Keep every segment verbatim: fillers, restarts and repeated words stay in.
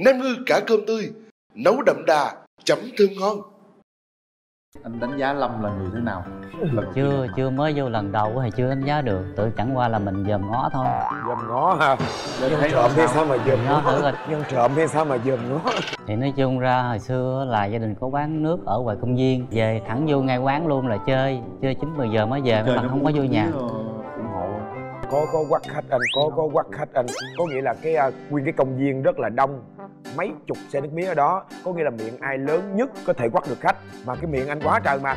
nem ngư cá cơm tươi, nấu đậm đà, chấm thơm ngon. Anh đánh giá Lâm là người thế nào? Lần Chưa, chưa mới vô lần đầu thì chưa đánh giá được. Tự chẳng qua là mình dòm ngó thôi. Dòm ngó hả? Dân trộm hay sao mà dòm ngó? Dân trộm hay sao mà dòm ngó? Thì nói chung ra hồi xưa là gia đình có quán nước ở ngoài công viên. Về thẳng vô ngay quán luôn là chơi. Chơi chín mười giờ mới về mà không có vô nhà. Có có quắt khách anh, có có quắt khách anh. Có nghĩa là cái uh, nguyên cái công viên rất là đông, mấy chục xe nước mía ở đó. Có nghĩa là miệng ai lớn nhất có thể quắt được khách. Mà cái miệng anh quá trời mà.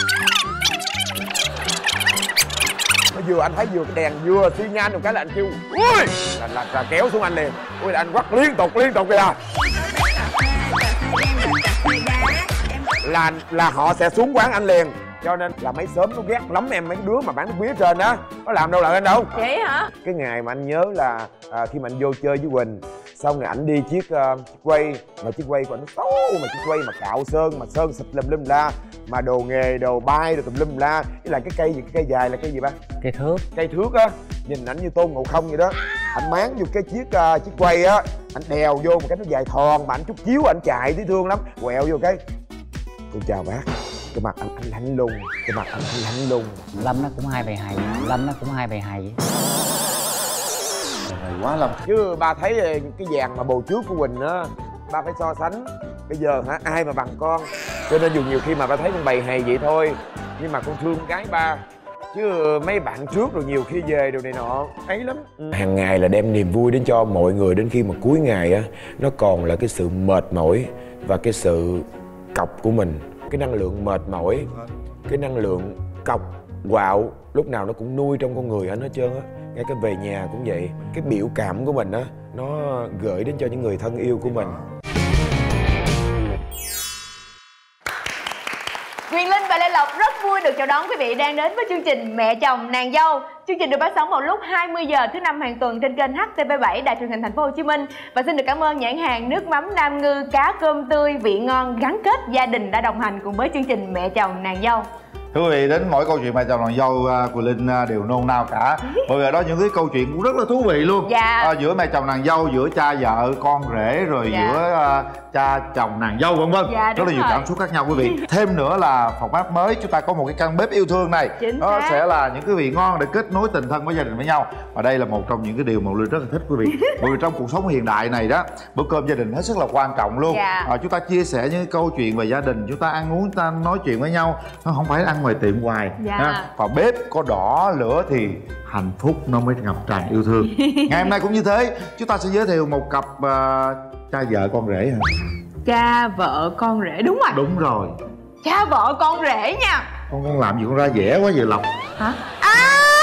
Nó vừa anh thấy vừa cái đèn vừa xi nhan một cái là anh kêu ui là, là, là kéo xuống anh liền. Ui là anh quắt liên tục liên tục kìa. Là là họ sẽ xuống quán anh liền. Cho nên là mấy xóm nó ghét lắm em, mấy đứa mà bán nước mía trên đó. Nó làm đâu lại anh đâu. Vậy hả? Cái ngày mà anh nhớ là à, khi mà anh vô chơi với Quỳnh, xong rồi ảnh đi chiếc uh, chiếc quay, mà chiếc quay của anh nó xấu, mà chiếc quay mà cạo sơn, mà sơn xịt lum lum la, mà đồ nghề, đồ bay, đồ tùm lum la. Với lại cái cây gì, cái cây dài là cây gì ba? Cây thước. Cây thước á, nhìn ảnh như Tôn Ngộ Không vậy đó. Anh máng vô cái chiếc uh, chiếc quay á, anh đèo vô một cái nó dài thòn, mà anh chút chiếu anh chạy thấy thương lắm, quẹo vô cái cô chào bác. Cái mặt anh, anh lạnh lùng, cái mặt anh, anh lạnh lùng. Lâm nó cũng hai bài hài, Lâm nó cũng hai bài hài. Hay quá Lâm. Chứ ba thấy cái dàn mà bồ trước của Quỳnh á, ba phải so sánh. Bây giờ hả, ai mà bằng con. Cho nên dù nhiều khi mà ba thấy con bày hài vậy thôi, nhưng mà con thương gái ba. Chứ mấy bạn trước rồi nhiều khi về đồ này nọ ấy lắm. ừ. Hàng ngày là đem niềm vui đến cho mọi người, đến khi mà cuối ngày á, nó còn là cái sự mệt mỏi và cái sự cọc của mình. Cái năng lượng mệt mỏi, cái năng lượng cọc, quạo lúc nào nó cũng nuôi trong con người anh hết trơn á. Ngay cái về nhà cũng vậy. Cái biểu cảm của mình á, nó gửi đến cho những người thân yêu của mình. Quyền Linh và Lê Lộc rất vui được chào đón quý vị đang đến với chương trình Mẹ Chồng Nàng Dâu. Chương trình được phát sóng vào lúc hai mươi giờ thứ năm hàng tuần trên kênh H T V bảy Đài Truyền hình Thành phố Hồ Chí Minh. Và xin được cảm ơn nhãn hàng nước mắm Nam Ngư cá cơm tươi vị ngon gắn kết gia đình đã đồng hành cùng với chương trình Mẹ Chồng Nàng Dâu. Thưa quý vị, đến mỗi câu chuyện Mẹ Chồng Nàng Dâu của Linh đều nôn nao cả. Bởi vì ở đó những cái câu chuyện cũng rất là thú vị luôn. Dạ. À, giữa mẹ chồng nàng dâu, giữa cha vợ con rể, rồi dạ. giữa uh, cha chồng nàng dâu vân vân. Dạ, rất là nhiều rồi. cảm xúc khác nhau quý vị. Thêm nữa là phòng bếp mới chúng ta có một cái căn bếp yêu thương này. Chính Nó xác. sẽ là những cái vị ngon để kết nối tình thân với gia đình với nhau. Và đây là một trong những cái điều mà Linh rất là thích quý vị. Bởi vì trong cuộc sống hiện đại này đó, bữa cơm gia đình hết sức là quan trọng luôn. Dạ. À, chúng ta chia sẻ những câu chuyện về gia đình, chúng ta ăn uống, chúng ta nói chuyện với nhau. Nó không phải ăn ngoài tiệm hoài. Dạ. Ha? Và bếp có đỏ lửa thì hạnh phúc nó mới ngập tràn yêu thương. Ngày hôm nay cũng như thế, chúng ta sẽ giới thiệu một cặp uh, cha vợ con rể hả? Cha vợ con rể, đúng rồi. Đúng rồi. Cha vợ con rể nha. Con con làm gì con ra vẻ quá vậy Lộc? Hả? À!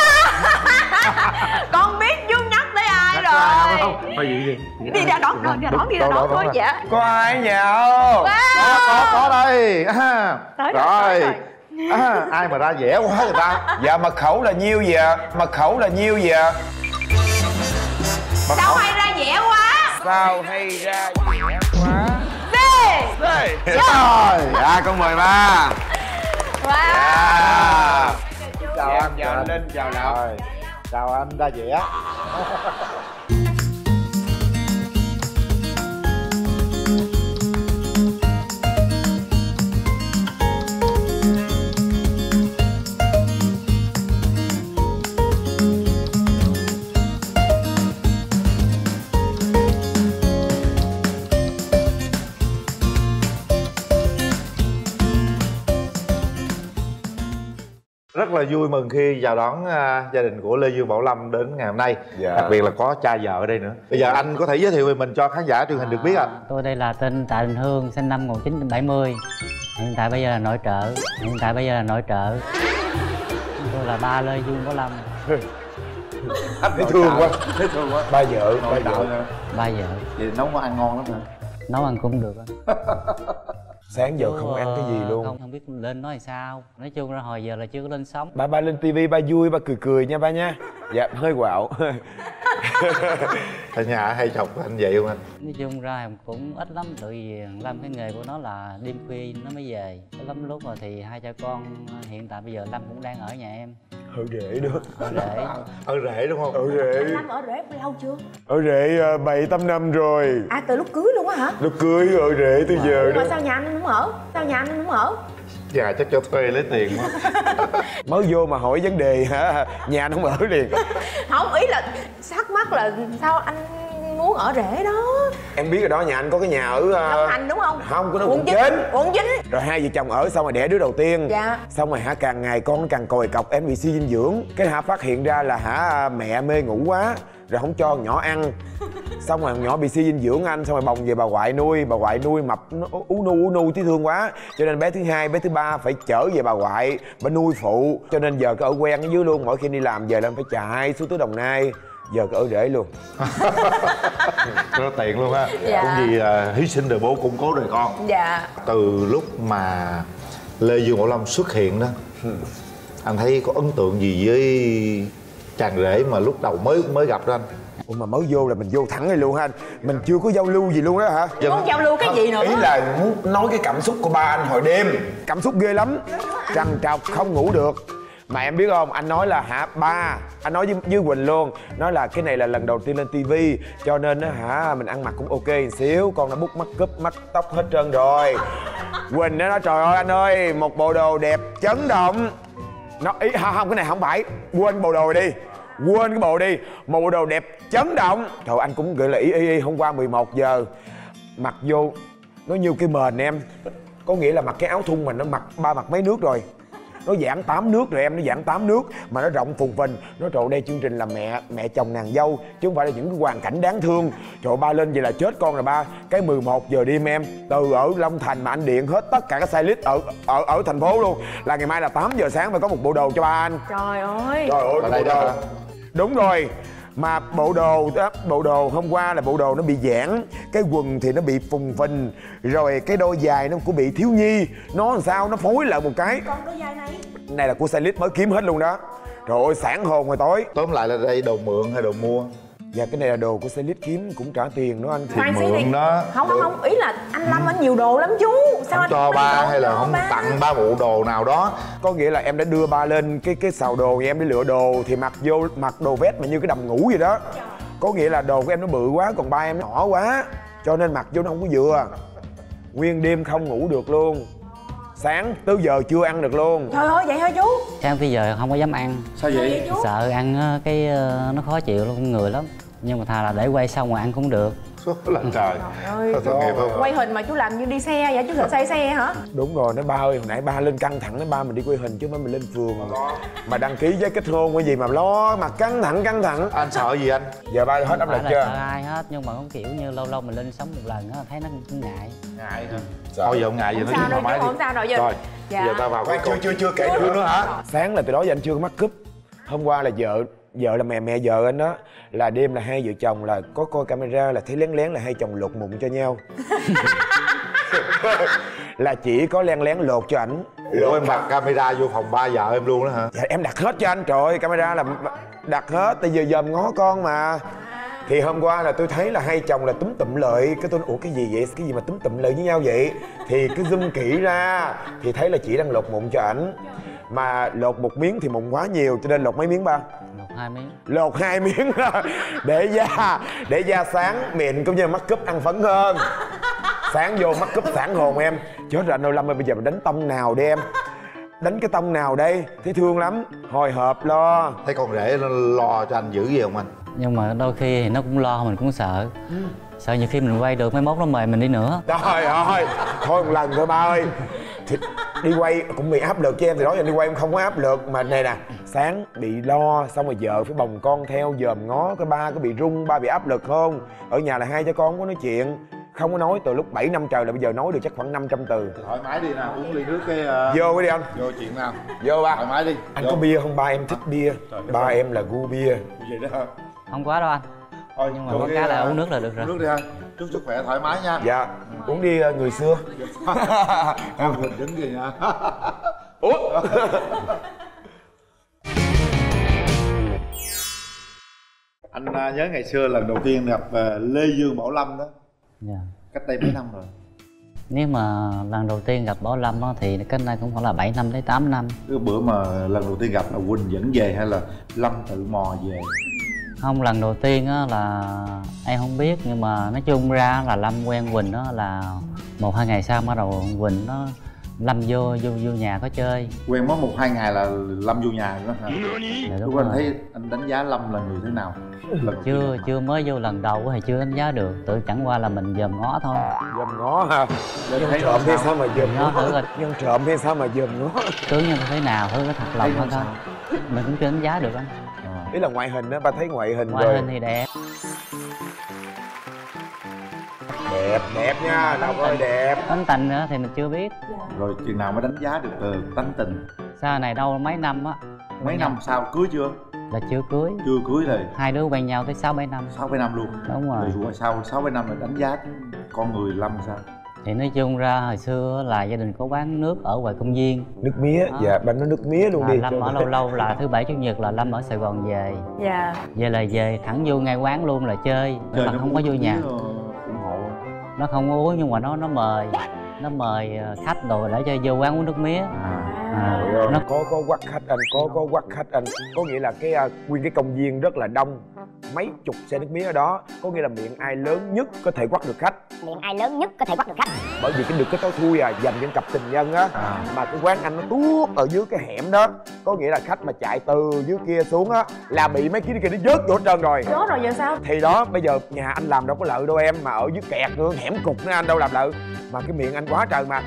Con biết Dung nhắc tới ai Nhắc tới ai rồi. không? Phải gì gì? Đi ra đón con, ra đón đi ra đón thôi. Dạ. Có ai nhậu? Có, có, có đây. À, Tới rồi, rồi. tới rồi. À, ai mà ra vẻ quá người ta. Dạ mật khẩu là nhiêu vậy? Mật khẩu là nhiêu vậy? Mật Sao khẩu- hay ra vẻ quá. Sao hay ra vẻ quá? Đi. Rồi, dạ con mời ba. Wow. Dạ. Chào Dạ, anh, chào anh Linh, chào Lộc. Rồi. Chào anh ra vẻ. Rất là vui mừng khi chào đón uh, gia đình của Lê Dương Bảo Lâm đến ngày hôm nay. Dạ. Đặc biệt là có cha vợ ở đây nữa. Bây giờ anh có thể giới thiệu về mình cho khán giả truyền hình được biết ạ? Tôi đây là tên Tạ Đình Hương, sinh năm một nghìn chín trăm bảy mươi. Hiện tại bây giờ là nội trợ. Hiện tại bây giờ là nội trợ. Tôi là ba Lê Dương Bảo Lâm. Anh thấy thương quá. Thấy thương quá. Ba vợ, ba vợ. Ba vợ. Vậy nấu món ăn ngon lắm hả? Nấu ăn cũng được anh. Sáng giờ không ăn cái gì luôn. Không, không biết lên nói sao. Nói chung ra hồi giờ là chưa có lên sóng. Ba ba lên tivi ba vui, ba cười cười nha ba nha. Dạ hơi quạo. Ở nhà hay chồng của anh vậy không anh? Nói chung ra cũng ít lắm. Tại vì Lâm cái nghề của nó là đêm khuya nó mới về. Có lắm lúc rồi thì hai cha con hiện tại bây giờ Lâm cũng đang ở nhà em. Ở rể đó. Ở rể. Ở rể đúng không? Ở rể. Năm ở rể lâu chưa? Ở rể bảy tám năm rồi. À từ lúc cưới luôn á hả? Lúc cưới ở rể từ giờ Nhưng đó. mà sao nhà anh không ở? Sao nhà anh không ở? Dạ chắc cho thuê lấy tiền quá. Mới vô mà hỏi vấn đề hả? Nhà anh không ở liền. Không, ý là thắc mắc là sao anh muốn ở rể đó. Em biết rồi đó, nhà anh có cái nhà ở uh... Long Thành đúng không? Không, có nó quận quận chín. chín. Quận chín. Rồi hai vợ chồng ở xong rồi đẻ đứa đầu tiên. Dạ. Xong rồi hả càng ngày con nó càng còi cọc, em bị suy dinh dưỡng. Cái hả phát hiện ra là hả mẹ mê ngủ quá rồi không cho nhỏ ăn. Xong rồi nhỏ bị suy dinh dưỡng anh, xong rồi bồng về bà ngoại nuôi. Bà ngoại nuôi mập nó ú nu ú nu thấy thương quá, cho nên bé thứ hai bé thứ ba phải chở về bà ngoại bà nuôi phụ. Cho nên giờ cứ ở quen ở dưới luôn, mỗi khi đi làm về là em phải chạy xuống tới Đồng Nai, giờ cứ ở rể luôn. Rất tiện luôn á. Dạ. Cũng vì uh, hy sinh đời bố củng cố đời con. Dạ. Từ lúc mà Lê Dương Bảo Lâm xuất hiện đó, anh thấy có ấn tượng gì với chàng rể mà lúc đầu mới mới gặp đó anh? Ủa mà mới vô là mình vô thẳng này luôn ha anh? Mình chưa có giao lưu gì luôn đó hả? Muốn giao lưu cái gì nữa? Ý là muốn nói cái cảm xúc của ba anh hồi đêm. Cảm xúc ghê lắm, trằn trọc không ngủ được. Mà em biết không, anh nói là hả ba, anh nói với, với Quỳnh luôn, nói là cái này là lần đầu tiên lên tivi, cho nên á hả mình ăn mặc cũng ok một xíu, con đã bút mắt cúp mắt tóc hết trơn rồi. Quỳnh nó nói trời ơi anh ơi, một bộ đồ đẹp chấn động. Nó ý không, không cái này không phải, quên bộ đồ đi, quên cái bộ đi, một bộ đồ đẹp chấn động. Trời anh cũng gửi là ý ý, ý hôm qua mười một giờ mặc vô nó như cái mền em, có nghĩa là mặc cái áo thun mà nó mặc ba mặc mấy nước rồi, nó giãn tám nước rồi em, nó giãn tám nước mà nó rộng phùng phình. Nó trời đây chương trình là mẹ mẹ chồng nàng dâu chứ không phải là những cái hoàn cảnh đáng thương. Trời ba lên vậy là chết con rồi ba. Cái mười một giờ đêm em, từ ở Long Thành mà anh điện hết tất cả các stylist ở ở ở thành phố luôn, là ngày mai là tám giờ sáng phải có một bộ đồ cho ba anh. Trời ơi. Trời ơi, Ở đây bộ đồ. đó. Đúng rồi. Mà bộ đồ đó, bộ đồ hôm qua là bộ đồ nó bị giãn, cái quần thì nó bị phùng phình, rồi cái đôi giày nó cũng bị thiếu nhi. Nó làm sao nó phối lại một cái. Còn đôi giày này Này là của stylist mới kiếm hết luôn đó. Trời ơi sáng hồn hồi tối. Tóm lại là đây đồ mượn hay đồ mua? Dạ cái này là đồ của stylist kiếm cũng trả tiền đó anh. Thì Khoan xí mượn đi. đó. Không không không, ý là anh Lâm anh nhiều đồ lắm chú. Sao Không anh cho không ba lấy hay là đồ không ba? tặng ba bộ đồ nào đó? Có nghĩa là em đã đưa ba lên cái cái xào đồ, em đi lựa đồ thì mặc vô mặc đồ vest mà như cái đầm ngủ vậy đó. Có nghĩa là đồ của em nó bự quá, còn ba em nó nhỏ quá, cho nên mặc vô nó không có vừa. Nguyên đêm không ngủ được luôn, sáng tới giờ chưa ăn được luôn. Trời ơi vậy hả chú? Sáng tới giờ không có dám ăn. Sao vậy? Chú? Sợ ăn á, cái ờ, nó khó chịu luôn người lắm. Nhưng mà thà là để quay xong rồi ăn cũng được. Số là trời. ơi. Thôi, tội nghiệp không? Quay hình mà chú làm như đi xe vậy, chú sợ say xe hả? Đúng rồi, nói ba ơi, hồi nãy ba lên căng thẳng, nói ba mình đi quay hình chứ không phải mình lên phường mà đăng ký giấy kết hôn cái gì mà lo mà căng thẳng căng thẳng. Anh sợ gì anh? Giờ ba hết áp Không lực phải là chưa? sợ ai hết, nhưng mà cũng kiểu như lâu lâu mình lên sống một lần á, thấy nó cũng ngại. Ngại hả? Thôi giờ không ngại gì Không nói sao chuyện đâu thoải mái chú, đi. không sao đâu giờ. Rồi, Dạ. giờ ta vào cái chưa chưa chưa kể nữa nữa hả? Sáng là từ đó giờ anh chưa có mắc cúp. Hôm qua là vợ vợ là mẹ mẹ vợ anh đó, là đêm là hai vợ chồng là có coi camera là thấy lén lén là hai chồng lột mụn cho nhau. Là chỉ có lén lén lột cho ảnh. Ủa em đặt camera vô phòng ba vợ em luôn đó hả? Dạ em đặt hết cho anh, trời ơi camera là đặt hết, tại giờ dòm ngó con mà. Thì hôm qua là tôi thấy là hai chồng là túm tụm lợi, cái tôi nói, ủa cái gì vậy, cái gì mà túm tụm lợi với nhau vậy. Thì cứ zoom kỹ ra thì thấy là chị đang lột mụn cho ảnh. Mà lột một miếng thì mụn quá nhiều cho nên lột mấy miếng ba? Một hai miếng. Lột hai miếng để da để da sáng mịn cũng như mắt cúp ăn phấn hơn. Sáng vô mắt cúp sáng hồn em. Chết rồi anh ơi Lâm ơi, bây giờ mình đánh tông nào đi em? Đánh cái tông nào đây? Thấy thương lắm, hồi hộp lo. Thấy con rể nó lo cho anh dữ gì không anh? Nhưng mà đôi khi thì nó cũng lo, mình cũng sợ. Sợ nhiều khi mình quay được mấy mốt nó mời mình đi nữa. Trời ơi, thôi một lần thôi ba ơi. Thì đi quay cũng bị áp lực cho em, thì đó giờ đi quay em không có áp lực. Mà này nè, sáng bị lo, xong rồi vợ phải bồng con theo dòm ngó, cái ba có bị run, ba bị áp lực không? Ở nhà là hai cha con không có nói chuyện, không có nói từ lúc bảy năm trời là bây giờ nói được chắc khoảng năm trăm từ. Thoải mái đi nào, uống ly nước cái... Uh... Vô cái đi anh. Vô chuyện nào. Vô ba. Thoải mái đi. Anh Vô. có bia không? Ba em thích bia. Ba em là gu bia. Vậy đó hả? Không quá đâu anh. Thôi, Nhưng mà có cái là uống nước là được rồi. Uống nước đi anh. Chúc sức khỏe thoải mái nha. Dạ, uống đi uh, người xưa. Em mình đứng gì nha. Ủa? Anh uh, nhớ ngày xưa lần đầu tiên gặp uh, Lê Dương Bảo Lâm đó. Dạ. Cách đây mấy năm rồi? Nếu mà lần đầu tiên gặp Bảo Lâm á, thì cách đây cũng khoảng là bảy năm tới tám năm. Cái bữa mà lần đầu tiên gặp là Quỳnh dẫn về hay là Lâm tự mò về? Không, lần đầu tiên á là em không biết, nhưng mà nói chung ra là Lâm quen Quỳnh đó là một hai ngày sau bắt đầu Quỳnh nó Lâm vô vô vô nhà có chơi. Quen mới một hai ngày là Lâm vô nhà đó hả? Dạ, Lúc anh thấy anh đánh giá Lâm là người thế nào? Lần chưa chưa mới vô lần đầu thì chưa đánh giá được, tự chẳng qua là mình dòm ngó thôi. Dòm ngó hả? Nhân thấy trộm thế sao mà dòm Ngó ngó? thử coi Nhân trộm thế sao mà dòm ngó? tướng như thế nào, thứ có thật lòng hay không, mình cũng chưa đánh giá được anh. À. Ý là ngoại hình á, ba thấy ngoại hình Ngoại rồi. hình thì đẹp. Đẹp, đẹp nha, đâu ơi đẹp. Tánh tình nữa thì mình chưa biết. Rồi chừng nào mới đánh giá được từ tánh tình? Sau này đâu mấy năm á. Mấy năm sau cưới chưa? Là chưa cưới. Chưa cưới rồi. Hai đứa quen nhau tới sáu bảy năm. Sáu bảy năm luôn. Đúng rồi. Rồi sau sáu bảy năm là đánh giá con người Lâm sao? Thì nói chung ra hồi xưa là gia đình có bán nước ở ngoài công viên. Nước mía, Đó. dạ, bạn nói nước mía luôn À, đi. Lâm ở lâu lâu là thứ bảy chủ nhật là Lâm ở Sài Gòn về. Dạ. Về là về thẳng vô ngay quán luôn là chơi. Chơi Mà nó không có vô nhà. ủng hộ. Nó không uống nhưng mà nó nó mời. Nó mời khách rồi để cho vô quán uống nước mía. À. À, Nó nó có có quắc khách anh, có có quắc khách anh. Có nghĩa là cái uh, nguyên cái công viên rất là đông, mấy chục xe nước mía ở đó. Có nghĩa là miệng ai lớn nhất có thể quắc được khách. Miệng ai lớn nhất có thể quắc được khách. Bởi vì cái được cái tối thui à, dành cho những cặp tình nhân á. À. Mà cái quán anh nó tuốt ở dưới cái hẻm đó. Có nghĩa là khách mà chạy từ dưới kia xuống á là bị mấy cái kia nó vớt vô hết trơn rồi. Đó rồi giờ sao? Thì đó, bây giờ nhà anh làm đâu có lợi đâu em. Mà ở dưới kẹt nữa, hẻm cục nữa anh đâu làm lợi. Mà cái miệng anh quá trời mà.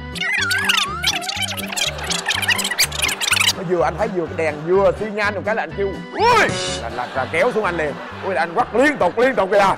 Nó vừa anh thấy vừa cái đèn vừa xi nhan một cái là anh kêu ui là, là, là kéo xuống anh liền. Ui là anh quắt liên tục liên tục kìa.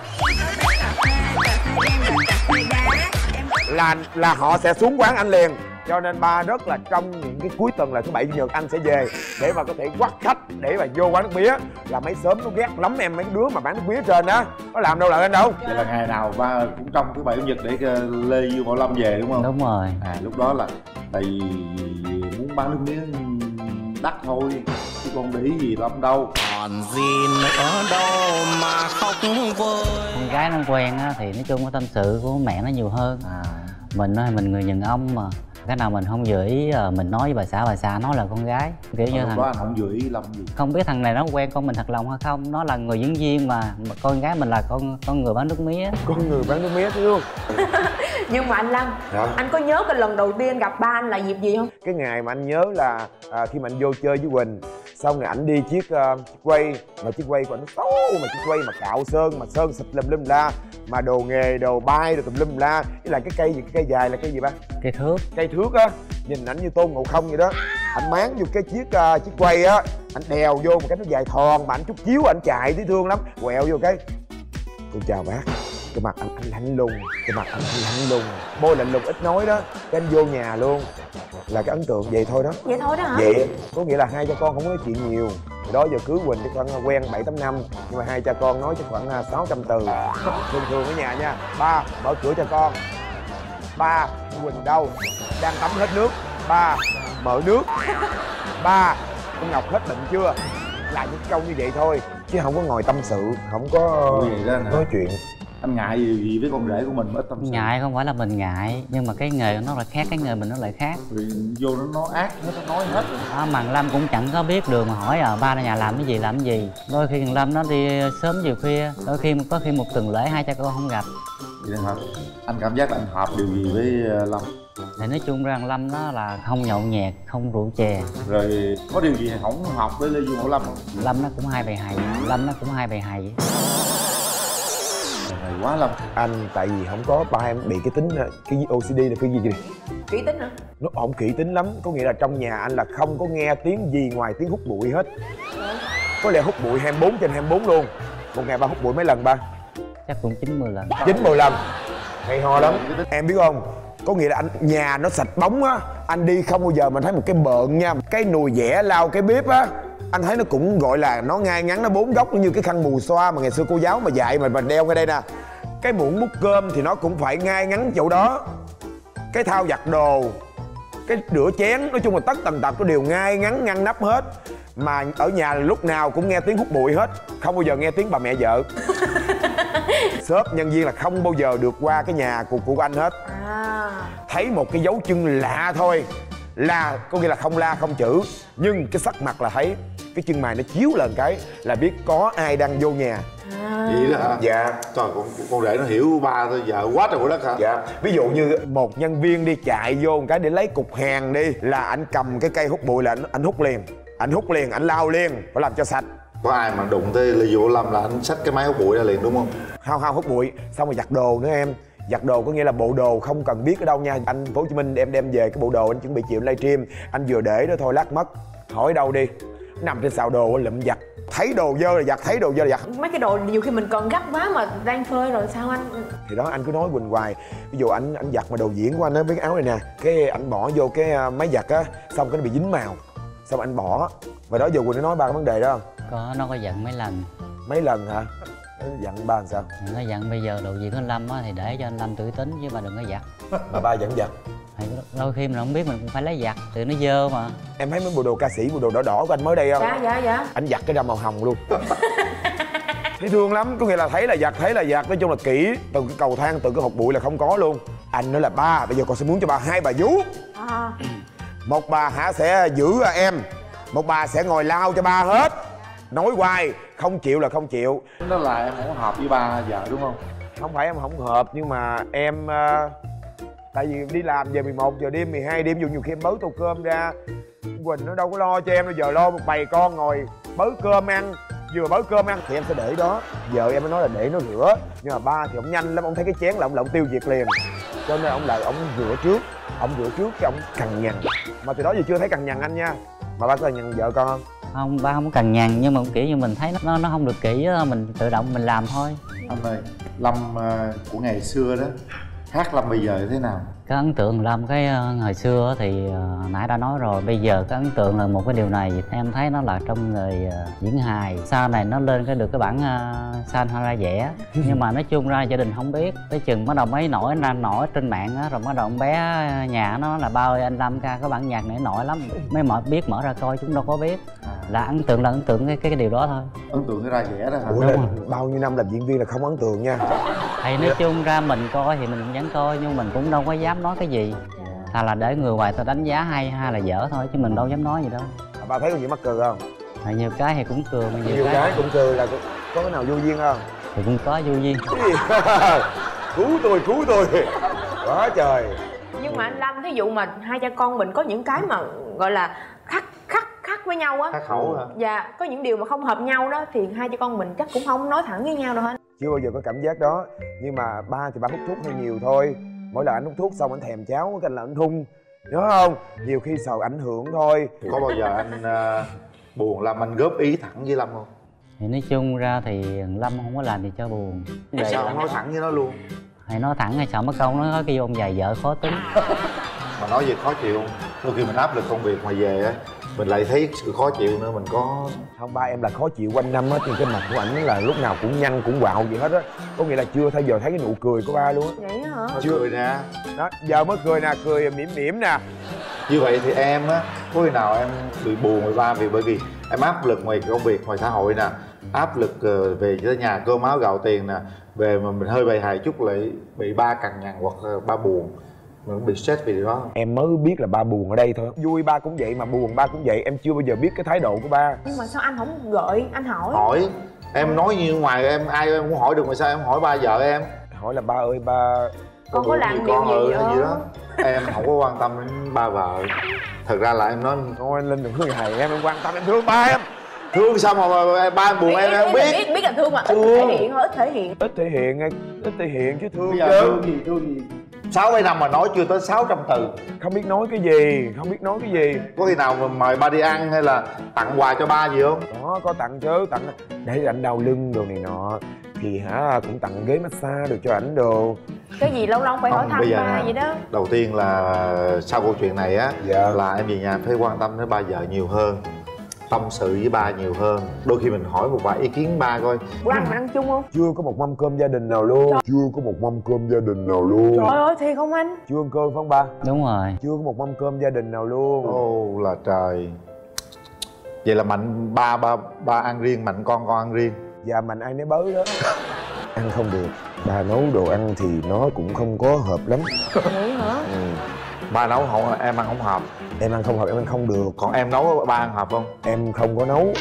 Là là họ sẽ xuống quán anh liền. Cho nên ba rất là trong những cái cuối tuần là thứ bảy chủ nhật anh sẽ về để mà có thể quắt khách để mà vô quán nước mía. Là mấy sớm nó ghét lắm em, mấy đứa mà bán nước mía trên á có làm đâu lợi anh đâu. Vậy là ngày nào ba cũng trong thứ bảy chủ nhật để Lê Dương Bảo Lâm về đúng không? đúng rồi. À lúc đó là tại vì muốn bán nước mía đắt thôi chứ còn để ý gì lắm đâu. Còn gì nữa đâu mà khóc vơi. Con gái nó quen á thì nói chung cái tâm sự của mẹ nó nhiều hơn. À. Mình á, mình người đàn ông mà cái nào mình không vừa ý mình nói với bà xã, bà xã nói là con gái kiểu như lúc thằng đó anh không vừa ý Lâm gì. không biết thằng này nó quen con mình thật lòng hay không, nó là người diễn viên mà, mà con gái mình là con con người bán nước mía. Con người bán nước mía thấy không? Nhưng mà anh Lâm, Dạ. anh có nhớ cái lần đầu tiên gặp ba anh là dịp gì không? Cái ngày mà anh nhớ là à, khi mà anh vô chơi với Quỳnh. Xong rồi ảnh đi chiếc uh, chiếc quay. Mà chiếc quay của ảnh xấu. Mà chiếc quay mà cạo sơn. Mà sơn xịt lum lum la. Mà đồ nghề, đồ bay, đồ tùm lum la. Với lại cái cây gì, cái cây dài là cây gì ba? Cây thước. Cây thước á. Nhìn ảnh như Tôn Ngộ Không vậy đó. Ảnh máng vô cái chiếc uh, chiếc quay á. Ảnh đèo vô một cái nó dài thòn. Mà ảnh chút chiếu ảnh chạy thấy thương lắm. Quẹo vô cái cô chào bác. Cái mặt anh, anh lạnh lùng. Cái mặt anh, anh lạnh lùng. Môi lạnh lùng ít nói đó. Cái anh vô nhà luôn. Là cái ấn tượng vậy thôi đó. Vậy thôi đó hả? Vậy có nghĩa là hai cha con không nói chuyện nhiều. Từ đó giờ cưới Quỳnh chắc khoảng quen bảy tám năm. Nhưng mà hai cha con nói chắc khoảng sáu trăm từ. Thường thường ở nhà nha. Ba mở cửa cho con. Ba Quỳnh đâu? Đang tắm hết nước. Ba mở nước. Ba con Ngọc hết bệnh chưa? Là những câu như vậy thôi. Chứ không có ngồi tâm sự. Không có Ủa vậy đó hả? nói chuyện. Anh ngại gì, gì với con rể của mình mà ít tâm sự? Ngại không phải là mình ngại, nhưng mà cái nghề của nó là khác, cái nghề mình nó lại khác. Vì vô nó nó ác hết, nó nói hết rồi. À, mà thằng Lâm cũng chẳng có biết đường mà hỏi à ba ở nhà làm cái gì làm cái gì. Đôi khi thằng Lâm nó đi sớm chiều khuya, đôi khi có khi một tuần lễ hai cha con không gặp. Vậy hả? Anh cảm giác là anh hợp điều gì với Lâm? Thì nói chung ra thằng Lâm nó là không nhậu nhẹt, không rượu chè. Rồi có điều gì không hợp với Lê Dương Bảo Lâm không? Lâm nó cũng hay bày hày, Lâm nó cũng hay bày hày. Này quá Lâm. Anh tại vì không có ba em bị cái tính cái ô xê đê là cái gì vậy? Kỹ tính hả? Nó ổng kỹ tính lắm, có nghĩa là trong nhà anh là không có nghe tiếng gì ngoài tiếng hút bụi hết. Có lẽ hút bụi hai mươi bốn trên hai mươi bốn luôn. Một ngày ba hút bụi mấy lần ba? Chắc cũng chín mươi lần. chín mươi lần. Hay ho lắm. Em biết không? Có nghĩa là anh nhà nó sạch bóng á, anh đi không bao giờ mình thấy một cái bợn nha, cái nùi dẻ lau cái bếp á, anh thấy nó cũng gọi là nó ngay ngắn, nó bốn góc, nó như cái khăn mù xoa mà ngày xưa cô giáo mà dạy mà mình đeo ngay đây nè. Cái muỗng múc cơm thì nó cũng phải ngay ngắn chỗ đó. Cái thau giặt đồ, cái rửa chén, nói chung là tất tần tật nó đều ngay ngắn ngăn nắp hết. Mà ở nhà lúc nào cũng nghe tiếng hút bụi hết, không bao giờ nghe tiếng bà mẹ vợ. Shop nhân viên là không bao giờ được qua cái nhà của, của anh hết. À. thấy một cái dấu chân lạ thôi là có nghĩa là không la không chữ, nhưng cái sắc mặt là thấy cái chân mày nó chiếu lên cái là biết có ai đang vô nhà. À. Vậy đó hả? Dạ. Trời, con con rể nó hiểu ba thôi, vợ quá trời quá đất hả? Dạ. Ví dụ như một nhân viên đi chạy vô một cái để lấy cục hàng đi, là anh cầm cái cây hút bụi là anh, anh hút liền, anh hút liền, anh lau liền, phải làm cho sạch. Có ai mà đụng tới Lê Vũ Lâm là anh xách cái máy hút bụi ra liền đúng không? Không không hút bụi, xong rồi giặt đồ nữa em. Giặt đồ có nghĩa là bộ đồ không cần biết ở đâu nha. Anh Phố Hồ Chí Minh em đem về cái bộ đồ anh chuẩn bị chịu livestream, anh vừa để đó thôi lát mất. Hỏi đâu đi, nằm trên xào đồ lụm giặt, thấy đồ dơ là giặt, thấy đồ dơ là giặt. Mấy cái đồ nhiều khi mình còn gấp quá mà đang phơi rồi sao anh? Thì đó anh cứ nói quỳnh hoài. Ví dụ anh anh giặt mà đồ diễn của anh á, với cái áo này nè, cái anh bỏ vô cái máy giặt á, xong cái nó bị dính màu, xong anh bỏ. Và đó giờ Quỳnh nó nói ba cái vấn đề đó không? Có, nó có giận mấy lần. Mấy lần hả? Nó dặn ba làm sao? Nó giận bây giờ đồ gì của anh Lâm á thì để cho anh Lâm tự tính chứ ba đừng có giặt. Mà ba vẫn giặt. Thì đôi khi mình không biết mình cũng phải lấy giặt, từ nó dơ mà. Em thấy mấy bộ đồ ca sĩ, bộ đồ đỏ đỏ của anh mới đây không? Dạ dạ dạ. Anh giặt cái ra màu hồng luôn. Thấy thương lắm, có nghĩa là thấy là giặt, thấy là giặt, nói chung là kỹ. Từ cái cầu thang, từ cái hột bụi là không có luôn. Anh nói là ba, bây giờ con sẽ muốn cho ba hai bà vú. À. Một bà hả sẽ giữ em, một bà sẽ ngồi lau cho ba hết. Nói hoài, không chịu là không chịu. Đó là em không hợp với ba vợ đúng không? Không phải em không hợp, nhưng mà em uh, tại vì đi làm về mười một giờ đêm, mười hai đêm, dù nhiều khi em bới tô cơm ra, Quỳnh nó đâu có lo cho em, bây giờ lo một bầy con ngồi bới cơm ăn, vừa bới cơm ăn thì em sẽ để đó. Vợ em mới nói là để nó rửa, nhưng mà ba thì ông nhanh lắm, ông thấy cái chén là ông là ông tiêu diệt liền, cho nên ông lại ông rửa trước, ông rửa trước cái ông cằn nhằn. Mà từ đó giờ chưa thấy cằn nhằn anh nha. Mà ba có cằn nhằn vợ con không? Không, ba không có cằn nhằn, nhưng mà kiểu như mình thấy nó nó không được kỹ đó, mình tự động mình làm thôi. Anh ơi, Lâm uh, của ngày xưa đó khác Lâm bây giờ thế nào? Cái ấn tượng Lâm cái uh, hồi xưa thì uh, nãy đã nói rồi, bây giờ cái ấn tượng là một cái điều này em thấy nó là trong người uh, diễn hài. Sau này nó lên cái được cái bản uh, xanh hay ra vẽ, nhưng mà nói chung ra gia đình không biết. Tới chừng bắt đầu mấy nổi ra nổi trên mạng á, rồi bắt đầu con bé nhà nó là ba ơi anh Lâm ca có bản nhạc này nổi lắm, mấy mở biết mở ra coi, chúng đâu có biết. Là ấn tượng là ấn tượng cái cái, cái điều đó thôi. Ấn tượng cái ra vẽ đó hả? Ủa là bao nhiêu năm làm diễn viên là không ấn tượng nha. Thì nói chung ra mình coi thì mình cũng vẫn coi, nhưng mình cũng đâu có dám nói cái gì. Thà là để người ngoài ta đánh giá hay hay là dở thôi, chứ mình đâu dám nói gì đâu. Ba thấy có gì mắc cười không? Thì nhiều cái thì cũng cười, mà nhiều, Nhiều cái cũng cười, là có, có cái nào vô duyên không? thì cũng có vô duyên. Cứu tôi, cứu tôi. Quá trời. Nhưng mà anh Lâm, thí dụ mà hai cha con mình có những cái mà gọi là khắc khắc khắc với nhau á, Khắc khẩu hả? dạ, có những điều mà không hợp nhau đó thì hai cha con mình chắc cũng không nói thẳng với nhau đâu hết. Chưa bao giờ có cảm giác đó. Nhưng mà ba thì ba hút thuốc hơi nhiều thôi. Mỗi lần anh hút thuốc xong anh thèm cháo cái là anh hung, nhớ không? Nhiều khi sợ ảnh hưởng thôi. Có bao giờ anh uh, buồn Lâm anh góp ý thẳng với Lâm không? Thì nói chung ra thì Lâm không có làm gì cho buồn. Vậy sao không nói thẳng với nó luôn? Hay nói thẳng hay sợ mất công nó nói cái ông già vợ khó tính. Mà nói về khó chịu, đôi khi mình áp lực công việc mà về á, mình lại thấy sự khó chịu nữa, mình có... Không, ba em là khó chịu quanh năm á, thì cái mặt của ảnh là lúc nào cũng nhăn cũng quạo gì hết á. Có nghĩa là chưa thấy giờ thấy cái nụ cười của ba luôn á. Vậy hả? Chưa cười nè. Đó, giờ mới cười nè, cười mỉm mỉm nè. Như vậy thì em á, có khi nào em bị buồn với ba vì bởi vì em áp lực ngoài công việc, ngoài xã hội nè, áp lực uh, về tới nhà cơm áo gạo tiền nè, về mà mình hơi bề hài chút lại bị ba cằn nhằn hoặc uh, ba buồn, mình cũng bị stress vì điều đó. Em mới biết là ba buồn ở đây thôi. Vui ba cũng vậy mà buồn ba cũng vậy, em chưa bao giờ biết cái thái độ của ba. Nhưng mà sao anh không gợi, anh hỏi? Hỏi, em nói như ngoài em ai em cũng hỏi được mà sao em hỏi ba vợ em? Hỏi là ba ơi ba Con có làm gì điều con gì ừ, vậy? hay gì đó. Em không có quan tâm đến ba vợ. Thật ra là em nói thôi anh Linh đừng có hài em, em quan tâm em thương ba em. thương sao mà, mà, mà ba em buồn em em không biết. biết biết là thương mà ít Thương. thể hiện thôi, ít thể hiện. Ít thể hiện, ít thể hiện chứ thương Bây giờ chứ. thương gì thương gì sáu bảy năm mà nói chưa tới sáu trăm từ. Không biết nói cái gì, không biết nói cái gì. Có khi nào mà mời ba đi ăn hay là tặng quà cho ba gì không? Đó, có tặng chứ, tặng để ảnh đau lưng đồ này nọ. Thì hả, cũng tặng ghế massage được cho ảnh đồ. Cái gì lâu lâu phải hỏi Không, thăm bây giờ ba nè, vậy đó. đầu tiên là sau câu chuyện này á, Dạ. là em về nhà phải quan tâm đến ba vợ nhiều hơn, tâm sự với ba nhiều hơn. Đôi khi mình hỏi một vài ý kiến ba coi. Bữa ăn mình ăn chung không? Chưa có một mâm cơm gia đình nào luôn. Chưa có một mâm cơm gia đình nào luôn. Trời ơi, thiệt không anh? Chưa ăn cơm phải không ba? Đúng rồi. Chưa có một mâm cơm gia đình nào luôn. Ô là trời. Vậy là Mạnh ba ba ba ăn riêng, Mạnh con con ăn riêng. Dạ Mạnh ai nấy bới đó. Ăn không được. Ba nấu đồ ăn thì nó cũng không có hợp lắm. Vậy hả? Ừ. Ba nấu không, em ăn không hợp. Em ăn không hợp, em ăn không được. Còn em nấu ba ăn hợp không? Em không có nấu.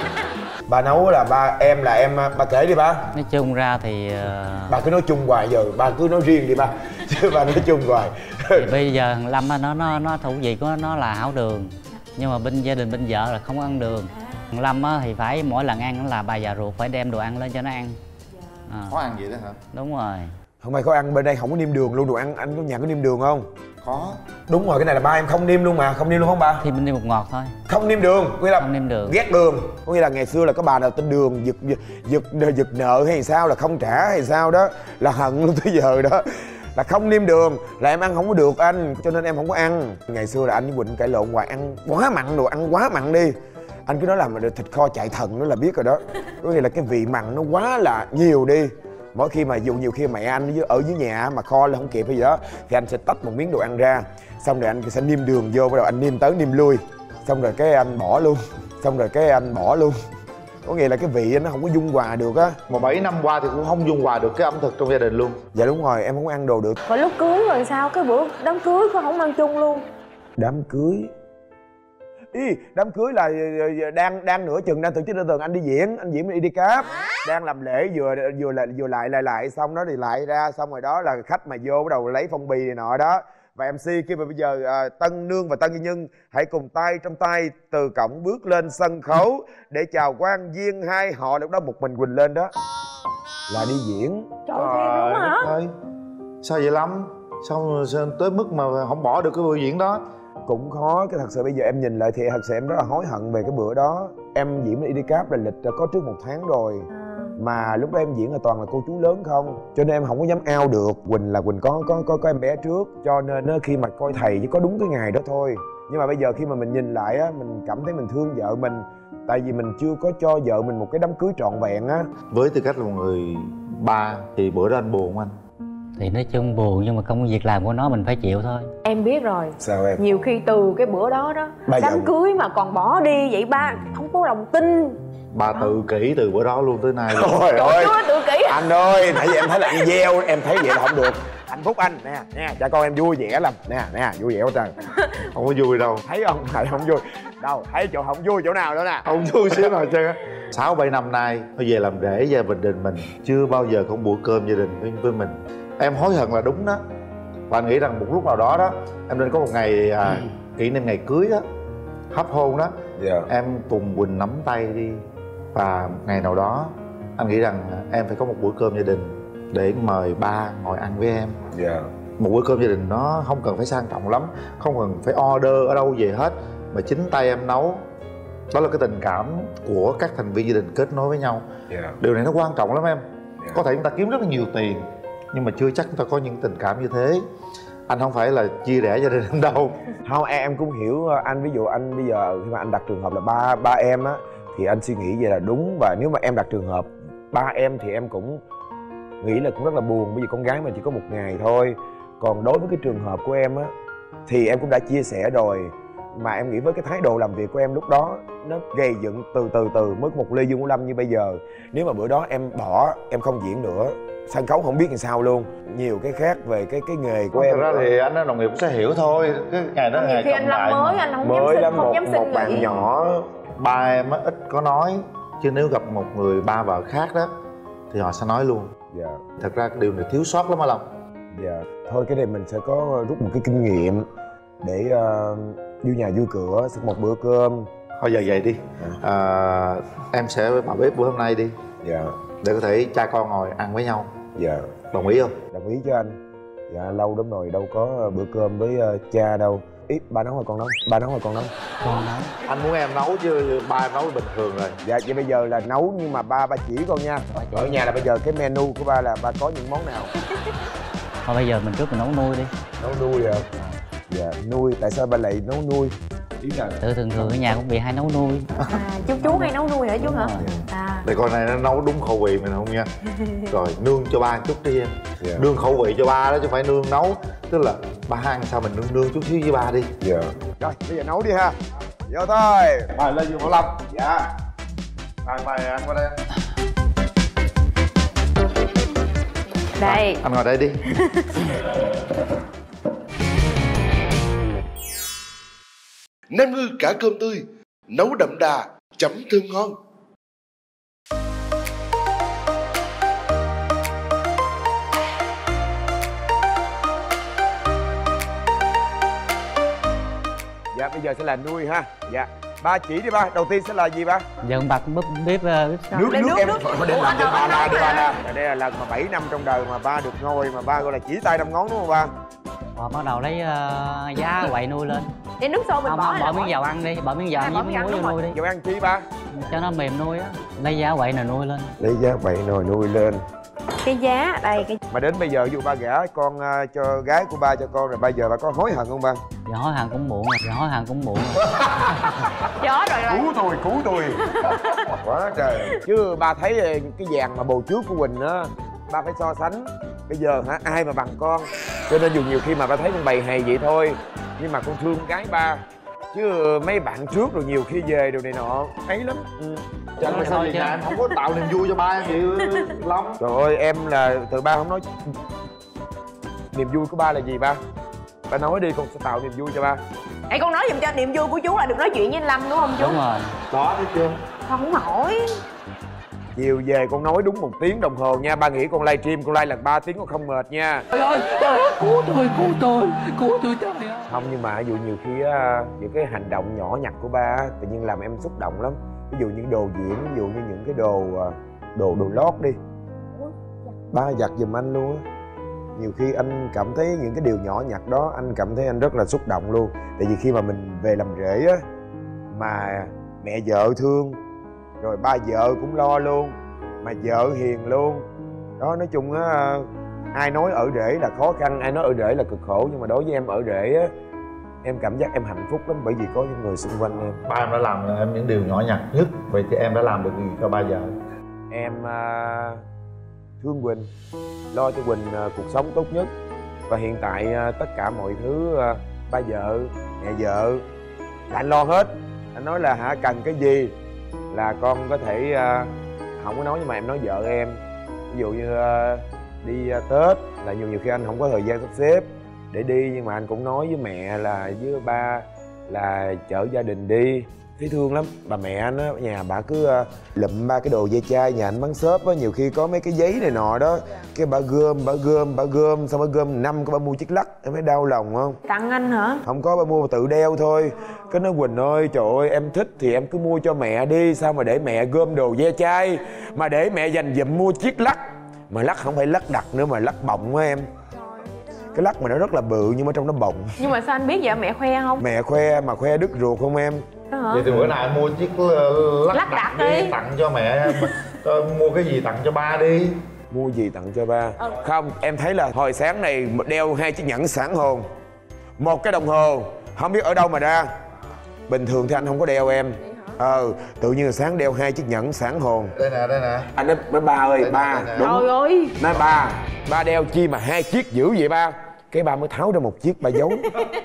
Ba nấu là ba, em là em, ba kể đi ba. Nói chung ra thì uh... Ba cứ nói chung hoài, giờ ba cứ nói riêng đi ba. Chứ ba nói chung hoài. Thì bây giờ thằng Lâm nó nó nó thủ vị của nó, nó là hảo đường. Nhưng mà bên gia đình bên vợ là không ăn đường. Thằng Lâm á, thì phải mỗi lần ăn là bà già ruột phải đem đồ ăn lên cho nó ăn. À. Có ăn vậy đó hả? Đúng rồi. Không phải có ăn, bên đây không có nêm đường luôn, đồ ăn anh có nhà có nêm đường không? Có. Đúng rồi, cái này là ba em không nêm luôn mà, không nêm luôn không ba? Thì mình nêm bột ngọt thôi. Không nêm đường, nghĩa là không nêm đường. Ghét đường. Có nghĩa là ngày xưa là có bà nào tên Đường giật giật giật, giật nợ hay sao là không trả hay sao đó, là hận luôn tới giờ đó. Là không nêm đường, là em ăn không có được anh, cho nên em không có ăn. Ngày xưa là anh với Quỳnh cãi lộn hoài, ăn quá mặn, đồ ăn quá mặn đi. Anh cứ nói là thịt kho chạy thần nó là biết rồi đó. Có nghĩa là cái vị mặn nó quá là nhiều đi. Mỗi khi mà dù nhiều khi mẹ anh ở dưới nhà mà kho là không kịp hay gì đó, thì anh sẽ tách một miếng đồ ăn ra, xong rồi anh sẽ nêm đường vô, bắt đầu anh nêm tới nêm lui, xong rồi cái anh bỏ luôn, xong rồi cái anh bỏ luôn. Có nghĩa là cái vị nó không có dung hòa được á. Mà bảy năm qua thì cũng không dung hòa được cái ẩm thực trong gia đình luôn. Dạ đúng rồi, em không ăn đồ được. Còn lúc cưới rồi sao? Cái bữa đám cưới có không ăn chung luôn? Đám cưới Ý, đám cưới là đang đang nửa chừng đang tổ chức tường anh đi diễn, anh diễn đi đi cáp, đang làm lễ vừa vừa lại vừa lại lại lại xong đó thì lại ra, xong rồi đó là khách mà vô bắt đầu lấy phong bì này nọ đó. Và em xê kia mà bây giờ à, Tân Nương và Tân Nhân hãy cùng tay trong tay từ cổng bước lên sân khấu để chào quan viên hai họ. Lúc đó một mình Quỳnh lên đó là đi diễn. Trời ơi, đúng hả? Ơi, sao vậy Lâm? Sao, sao tới mức mà không bỏ được cái buổi diễn đó? Cũng khó, cái thật sự bây giờ em nhìn lại thì thật sự em rất là hối hận về cái bữa đó. Em diễn với Idcap là lịch đã có trước một tháng rồi, mà lúc đó em diễn là toàn là cô chú lớn không, cho nên em không có dám ao được. Quỳnh là Quỳnh có có có có em bé trước, cho nên á, khi mà coi thầy chỉ có đúng cái ngày đó thôi. Nhưng mà bây giờ khi mà mình nhìn lại á, mình cảm thấy mình thương vợ mình, tại vì mình chưa có cho vợ mình một cái đám cưới trọn vẹn á. Với tư cách là một người ba thì bữa đó anh buồn không anh? Thì nói chung buồn, nhưng mà công việc làm của nó mình phải chịu thôi. Em biết rồi. Sao em? Nhiều khi từ cái bữa đó đó, Ba đám giờ... cưới mà còn bỏ đi vậy ba không có lòng tin. Bà tự kỷ từ bữa đó luôn tới nay luôn. Trời ơi, chưa tự kỷ. Anh ơi, nãy giờ em thấy là anh gieo, em thấy vậy là không được. Hạnh phúc anh, nè, nè, cha con em vui vẻ lắm. Nè, nè, vui vẻ quá trời. Không có vui đâu. Thấy không? Thấy không vui. Đâu, thấy chỗ không vui chỗ nào nữa nè. Không vui xíu nào chứ. Sáu bảy năm nay, tôi về làm rể gia đình mình, chưa bao giờ có bữa cơm gia đình với, với mình. Em hối hận là đúng đó. Và anh nghĩ rằng một lúc nào đó đó, em nên có một ngày à, kỷ niệm ngày cưới đó, hấp hôn đó, yeah. Em cùng Quỳnh nắm tay đi. Và ngày nào đó anh nghĩ rằng em phải có một bữa cơm gia đình để mời ba ngồi ăn với em. Yeah. Một bữa cơm gia đình nó không cần phải sang trọng lắm, không cần phải order ở đâu về hết, mà chính tay em nấu. Đó là cái tình cảm của các thành viên gia đình kết nối với nhau. Yeah. Điều này nó quan trọng lắm em. Yeah. Có thể chúng ta kiếm rất là nhiều tiền, nhưng mà chưa chắc chúng ta có những tình cảm như thế. Anh không phải là chia rẽ gia đình em đâu. Không, em cũng hiểu anh. Ví dụ anh bây giờ khi mà anh đặt trường hợp là ba ba em á, thì anh suy nghĩ vậy là đúng. Và nếu mà em đặt trường hợp ba em thì em cũng nghĩ là cũng rất là buồn, bởi vì con gái mình chỉ có một ngày thôi. Còn đối với cái trường hợp của em á, thì em cũng đã chia sẻ rồi. Mà em nghĩ với cái thái độ làm việc của em lúc đó, nó gây dựng từ từ từ mới có một Lê Dương Vũ Lâm như bây giờ. Nếu mà bữa đó em bỏ, em không diễn nữa, sân khấu không biết làm sao luôn. Nhiều cái khác về cái cái nghề của không, em. Thật ra thì anh đồng nghiệp cũng sẽ hiểu thôi. Cái ngày đó ngày khi anh làm mới, anh không mới dám xin, không một, dám xin một bạn nhỏ. Ba em á, ít có nói, chứ nếu gặp một người ba vợ khác đó thì họ sẽ nói luôn. Dạ. Thật ra điều này thiếu sót lắm hả Long? Dạ. Thôi cái này mình sẽ có rút một cái kinh nghiệm để uh, vui nhà vui cửa, xin một bữa cơm. Thôi giờ vậy đi. À. À, em sẽ vào bếp bữa hôm nay đi. Dạ. Để có thể cha con ngồi ăn với nhau. Dạ. Đồng ý không? Đồng ý cho anh. Dạ, lâu lắm rồi đâu có bữa cơm với uh, cha đâu. Ít, ba nấu hay con nấu? Ba nấu hay con nấu? Con nấu. Anh muốn em nấu chứ ba em nấu bình thường rồi. Dạ, vậy bây giờ là nấu nhưng mà ba ba chỉ con nha. Ở nhà là bây giờ cái menu của ba là ba có những món nào? Thôi bây giờ mình trước mình nấu nuôi đi. Nấu nuôi à? Dạ, nuôi. Tại sao ba lại nấu nuôi? Ý là tự thường thường ở nhà cũng bị hay nấu nuôi. À, chú chú hay nấu nuôi hả chú hả? À. Để con này nó nấu đúng khẩu vị mình không nha. Rồi nương cho ba chút đi em. Yeah. Nương khẩu vị cho ba đó chứ phải nương nấu. Tức là ba ăn sao mình nương nương chút xíu với ba đi. Dạ. Yeah. Rồi bây giờ nấu đi ha. Vô thôi. Rồi lên giường Bảo Lâm. Dạ. Rồi mời anh qua đây. Đây. Anh ngồi đây đi. Nem ngư cả cơm tươi, nấu đậm đà, chấm thơm ngon. Dạ bây giờ sẽ là nuôi ha. Dạ ba chỉ đi ba, đầu tiên sẽ là gì ba? Giờ ông bà cũng bếp bếp bếp sao? Nước Lên nước nước, em nước. phải đem làm cho ba la đi ba la. Đây là lần mà bảy năm trong đời mà ba được ngồi mà ba gọi là chỉ tay năm ngón đúng không ba? Rồi bắt đầu lấy uh, giá quậy nuôi lên. Để nước sôi mình Không, bỏ không, hay bỏ là miếng dầu ăn đi, bỏ miếng dầu À, ăn bỏ với miếng muối ăn, vô đúng nuôi đi. Dầu ăn chi ba? Cho nó mềm nuôi á. Lấy giá quậy nè nuôi lên. Lấy giá vậy rồi nuôi lên. cái giá đây cái Mà đến bây giờ dù ba gả con uh, cho gái của ba cho con rồi, bây giờ ba có hối hận không ba? Giờ hối hận cũng muộn rồi, giờ hối hận cũng muộn rồi. gió rồi rồi. Cứu tôi, cứu tôi. Quá trời. Chứ ba thấy cái dàn mà bầu trước của Quỳnh á, ba phải so sánh. Bây giờ hả, ai mà bằng con. Cho nên dù nhiều khi mà ba thấy con bày hay vậy thôi, nhưng mà con thương gái ba. Chứ mấy bạn trước rồi nhiều khi về đồ này nọ ấy lắm. Ừ. Chẳng phải sao vậy nè, em không có tạo niềm vui cho ba em chịu lắm. Trời ơi em là từ ba không nói. Niềm vui của ba là gì ba? Ba nói đi, con sẽ tạo niềm vui cho ba. Ê con nói giùm cho niềm vui của chú là được nói chuyện với anh Lâm đúng không chú? Đúng rồi. Đó thấy chưa? Không hỏi. Chiều về con nói đúng một tiếng đồng hồ nha. Ba nghĩ con livestream con live lần ba tiếng con không mệt nha. Trời ơi, trời ơi, cứu tôi, cứu tôi, cứu tôi trời ơi. Không, nhưng mà ví dụ nhiều khi á, những cái hành động nhỏ nhặt của ba á, tự nhiên làm em xúc động lắm. Ví dụ những đồ diễn, ví dụ như những cái đồ đồ đồ lót đi, ba giặt giùm anh luôn á. Nhiều khi anh cảm thấy những cái điều nhỏ nhặt đó anh cảm thấy anh rất là xúc động luôn. Tại vì khi mà mình về làm rể á, mà mẹ vợ thương, rồi ba vợ cũng lo luôn, mà vợ hiền luôn đó. Nói chung á, ai nói ở rể là khó khăn, ai nói ở rể là cực khổ, nhưng mà đối với em ở rể á, em cảm giác em hạnh phúc lắm, bởi vì có những người xung quanh em. Ba em đã làm em những điều nhỏ nhặt nhất, vậy thì em đã làm được gì cho ba vợ? Em uh, thương Quỳnh, lo cho Quỳnh uh, cuộc sống tốt nhất. Và hiện tại uh, tất cả mọi thứ uh, ba vợ, mẹ vợ là anh lo hết. Anh nói là hả, cần cái gì là con có thể uh, không có nói, nhưng mà em nói vợ em. Ví dụ như uh, đi uh, Tết là nhiều nhiều khi anh không có thời gian sắp xếp để đi, nhưng mà anh cũng nói với mẹ là với ba là chở gia đình đi. Thấy thương lắm. Bà mẹ anh á, nhà bà cứ uh, lụm ba cái đồ ve chai nhà anh bán shop á, nhiều khi có mấy cái giấy này nọ đó, cái bà gom bà gom bà gom xong bà gom năm cái bà mua chiếc lắc. Em thấy đau lòng không? Tặng anh hả? Không có, bà mua bà tự đeo thôi. Cái nói Quỳnh ơi, trời ơi em thích thì em cứ mua cho mẹ đi, sao mà để mẹ gom đồ ve chai, mà để mẹ dành dụm mua chiếc lắc. Mà lắc không phải lắc đặt nữa mà lắc bọng á em. Cái lắc mà nó rất là bự nhưng mà trong nó bọng. Nhưng mà sao anh biết vậy, mẹ khoe không? Mẹ khoe mà khoe đứt ruột không em? Hả? Vậy thì bữa nào em mua chiếc lắc, Lắc đặt đặt đi, đi. tặng cho mẹ. Mua cái gì tặng cho ba đi. Mua gì tặng cho ba? Ừ. Không, em thấy là hồi sáng này đeo hai chiếc nhẫn sản hồn, một cái đồng hồ không biết ở đâu mà ra. Bình thường thì anh không có đeo em. Ờ, tự nhiên sáng đeo hai chiếc nhẫn sản hồn. Đây nè, đây nè. Anh nói, nói ba ơi, Đây ba nè, đây nè. đúng. Trời ơi. Nói ba, ba đeo chi mà hai chiếc dữ vậy ba? Cái ba mới tháo ra một chiếc ba giấu.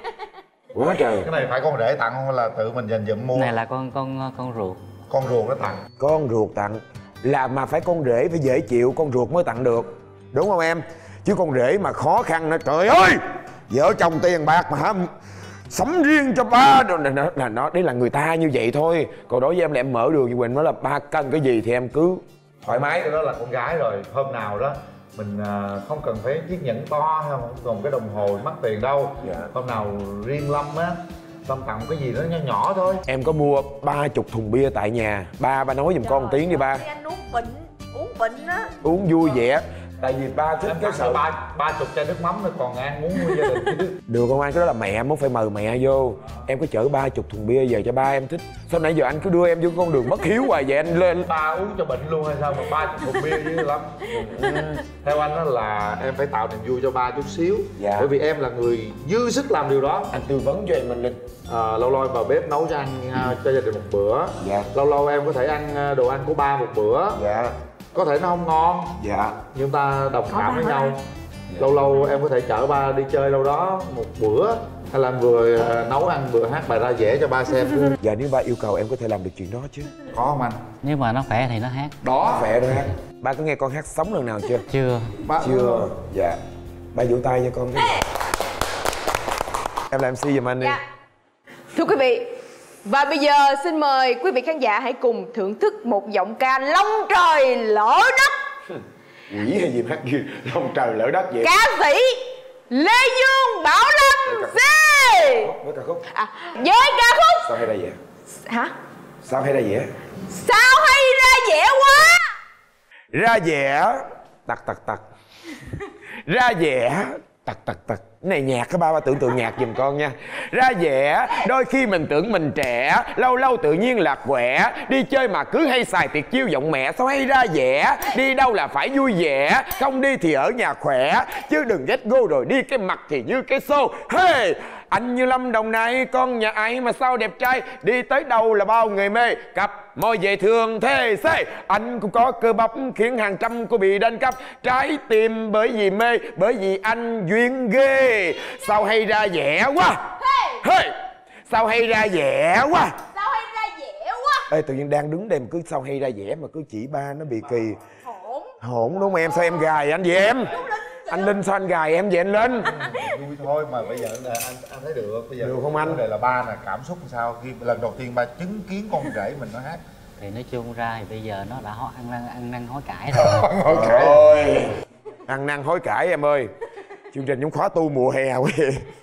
Quá trời. Cái này phải con rể tặng không là tự mình dành dụm mua? Này là con con con ruột. Con ruột nó tặng. Con ruột tặng là mà phải con rể phải dễ chịu, con ruột mới tặng được, đúng không em? Chứ con rể mà khó khăn nó trời ơi, vợ chồng tiền bạc mà hả, sắm riêng cho ba đồ này nó là nó đấy là người ta như vậy thôi. Còn đối với em là em mở đường như Quỳnh nói là ba cần cái gì thì em cứ thoải mái. Cái đó là con gái rồi. Hôm nào đó mình không cần phải chiếc nhẫn to hay không còn cái đồng hồ mắc tiền đâu. Dạ. Hôm nào riêng Lâm á, Lâm tặng cái gì đó nhỏ nhỏ thôi. Em có mua ba chục thùng bia tại nhà. Ba ba nói giùm con một tiếng đi ba. Anh uống bệnh, uống bệnh á. Uống vui vẻ. Tại vì ba thích em cái sợ ba ba chục chai nước mắm nó còn ăn muốn mua gia đình chứ. được không anh? Cái đó là mẹ em, muốn phải mời mẹ vô. Em có chở ba chục thùng bia về cho ba em thích. Sao nãy giờ anh cứ đưa em vô con đường bất hiếu hoài vậy anh lên? Ba uống cho bệnh luôn hay sao mà ba chục thùng bia dữ lắm. Theo anh đó là em phải tạo niềm vui cho ba chút xíu. Dạ. Bởi vì em là người dư sức làm điều đó. Anh tư vấn cho em mình Linh. À, lâu lâu em vào bếp nấu cho ăn cho gia đình một bữa. Dạ. Lâu lâu em có thể ăn đồ ăn của ba một bữa. Dạ. Có thể nó không ngon. Dạ. Nhưng ta đồng Có cảm ba với ba. nhau. Dạ. Lâu lâu em có thể chở ba đi chơi đâu đó một bữa. hay là anh vừa nấu ăn vừa hát bài ra dẻ cho ba xem chứ? Dạ nếu ba yêu cầu em có thể làm được chuyện đó chứ. Có không anh? Nếu mà nó khỏe thì nó hát. Đó, Khỏe rồi hát. Ba có nghe con hát sống lần nào chưa? Chưa. ba... Chưa. Dạ. Ba vỗ tay cho con. Em làm em xê giùm anh đi. Dạ. Thưa quý vị, và bây giờ xin mời quý vị khán giả hãy cùng thưởng thức một giọng ca lông trời lỡ đất. Quỷ hay gì hát gì lông trời lỡ đất vậy? Ca sĩ Lê Dương Bảo Lâm C. Với ca khúc. À, với ca khúc Sao hay ra vậy? hả? Sao hay ra vậy? Sao hay ra vẻ quá. Ra vẻ tặc tặc tặc. Ra vẻ tặc tặc tặc. Cái này nhạc các ba, ba tưởng tượng nhạc giùm con nha. Ra vẻ đôi khi mình tưởng mình trẻ, lâu lâu tự nhiên lạc quẻ. Đi chơi mà cứ hay xài tiệt chiêu giọng mẹ. Sao hay ra vẻ, đi đâu là phải vui vẻ, không đi thì ở nhà khỏe, chứ đừng get go rồi đi cái mặt thì như cái xô. Hey, anh như Lâm Đồng này, con nhà ai mà sao đẹp trai, đi tới đâu là bao người mê, cặp môi về thường thế xê. Anh cũng có cơ bắp khiến hàng trăm cô bị đánh cắp trái tim, bởi vì mê, bởi vì anh duyên ghê. Sao hay ra vẻ quá. Hey, sao hay ra vẻ quá. Sao hay ra vẻ quá. Ê, tự nhiên đang đứng đây mà cứ sao hay ra vẻ mà cứ chỉ ba nó bị kỳ. Hỗn Hỗn đúng không em? Sao em gài anh vậy em? Anh Linh sao anh gài em vậy anh Linh? Vui thôi mà bây giờ là anh anh thấy được. Bây giờ được không anh? Vấn đề là ba là cảm xúc làm sao khi lần đầu tiên ba chứng kiến con rể mình nó hát. Thì nói chung ra thì bây giờ nó đã ho ăn năn ăn năn hối cải rồi. Hối cải ơi, ăn năn hối cải em ơi. Chương trình giống khóa tu mùa hè quá.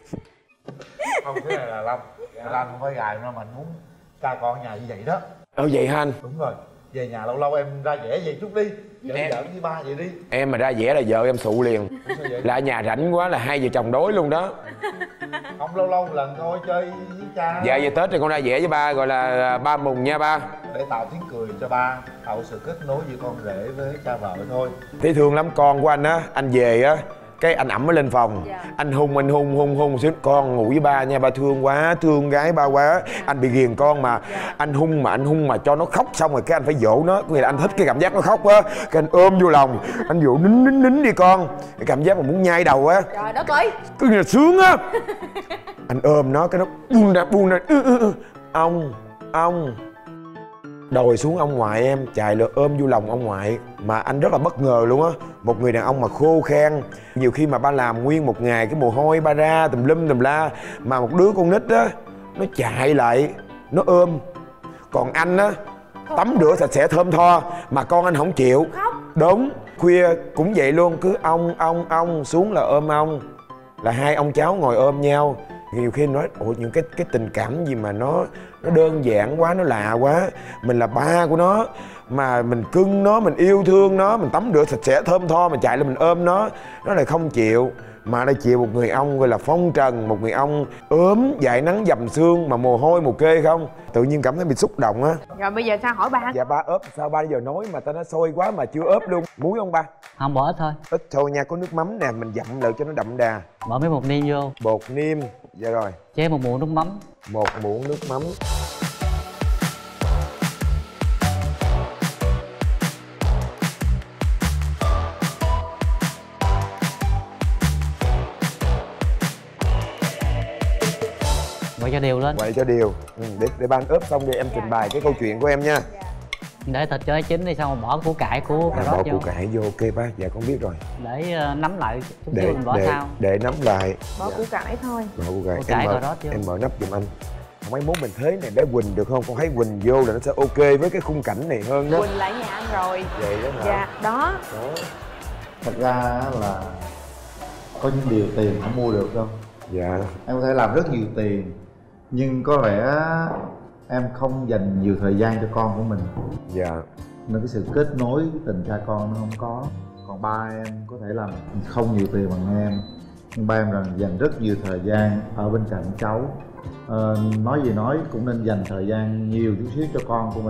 Không, cái này là Lâm. Lâm không phải gài đâu mà anh muốn cha con nhà như vậy đó. Ờ vậy hả anh? Đúng rồi. Về nhà lâu lâu em ra vẻ vậy chút đi. Giỡn Em- giỡn với ba vậy đi. Em mà ra vẻ là vợ em sụ liền. Sao vậy? Là ở nhà rảnh quá là hai vợ chồng đối luôn đó. Không, lâu lâu một lần thôi chơi với cha. Dạ về Tết thì con ra vẻ với ba, gọi là ba mùng nha ba. Để tạo tiếng cười cho ba, tạo sự kết nối giữa con rể với cha vợ thôi. Thấy thương lắm con của anh á, anh về á cái anh ẵm mới lên phòng. Dạ. Anh hung anh hung hung hung xíu, con ngủ với ba nha, ba thương quá, thương gái ba quá. Anh bị ghiền con mà. Anh hung mà anh hung mà cho nó khóc xong rồi cái anh phải dỗ nó. Có nghĩa là anh thích cái cảm giác nó khóc á, cái anh ôm vô lòng, anh dỗ nín nín nín đi con. Cái cảm giác mà muốn nhai đầu á, Trời đất ơi. cứ như là sướng á. Anh ôm nó cái nó buông ra buông ra. Ừ, ừ, ừ. Ông ông đòi xuống ông ngoại em, chạy lượt ôm vô lòng ông ngoại. Mà anh rất là bất ngờ luôn á. Một người đàn ông mà khô khan. Nhiều khi mà ba làm nguyên một ngày cái mồ hôi ba ra tùm lum tùm la, mà một đứa con nít á nó chạy lại nó ôm. Còn anh á tắm rửa sạch sẽ thơm tho mà con anh không chịu. Đúng, khuya cũng vậy luôn, cứ ông ông ông xuống là ôm ông, là hai ông cháu ngồi ôm nhau. Nhiều khi nói ủa những cái cái tình cảm gì mà nó nó đơn giản quá, nó lạ quá. Mình là ba của nó mà mình cưng nó, mình yêu thương nó, mình tắm rửa sạch sẽ thơm tho mà chạy lên mình ôm nó, nó lại không chịu. Mà đây chịu một người ông gọi là phong trần, một người ông ốm dại nắng dầm sương mà mồ hôi mồ kê không, tự nhiên cảm thấy bị xúc động á. Rồi bây giờ sao hỏi ba? Dạ ba ốp sao ba giờ nói mà ta nói sôi quá mà chưa ốp luôn. Muối không ba? Không, bỏ ít thôi. Ít thôi nha, có nước mắm nè, mình dặm lại cho nó đậm đà. Bỏ mấy bột niêm vô. Bột niêm, dạ rồi. Chế một muỗng nước mắm. Một muỗng nước mắm. Quậy cho đều lên. Quậy cho đều. Ừ, để để ban ướp xong đi em trình bày cái câu chuyện của em nha. Để thịt cho nó chín đi, xong rồi bỏ củ cải của cà À, bỏ rốt củ vô. cải vô, ok ba, dạ con biết rồi. Để uh, nắm lại chút Để xíu mình bỏ để sao. để nắm lại. Bỏ củ cải thôi. Bỏ củ cải. Củ cải Em mở, cà rốt vô. em mở nắp giùm anh. Không, mấy món mình thế này bé Quỳnh được không? Con thấy Quỳnh vô là nó sẽ ok với cái khung cảnh này hơn đó. Quỳnh lại nhà ăn rồi. Vậy đó hả? Dạ, đó. Đó. Thật ra là có những điều tiền không mua được đâu. Dạ. Em có thể làm rất nhiều tiền nhưng có lẽ em không dành nhiều thời gian cho con của mình, Dạ. nên cái sự kết nối tình cha con nó không có. Còn ba em có thể làm không nhiều tiền bằng em, nhưng ba em rằng dành rất nhiều thời gian ở bên cạnh cháu. Ờ, nói gì nói cũng nên dành thời gian nhiều chút xíu cho con của mình.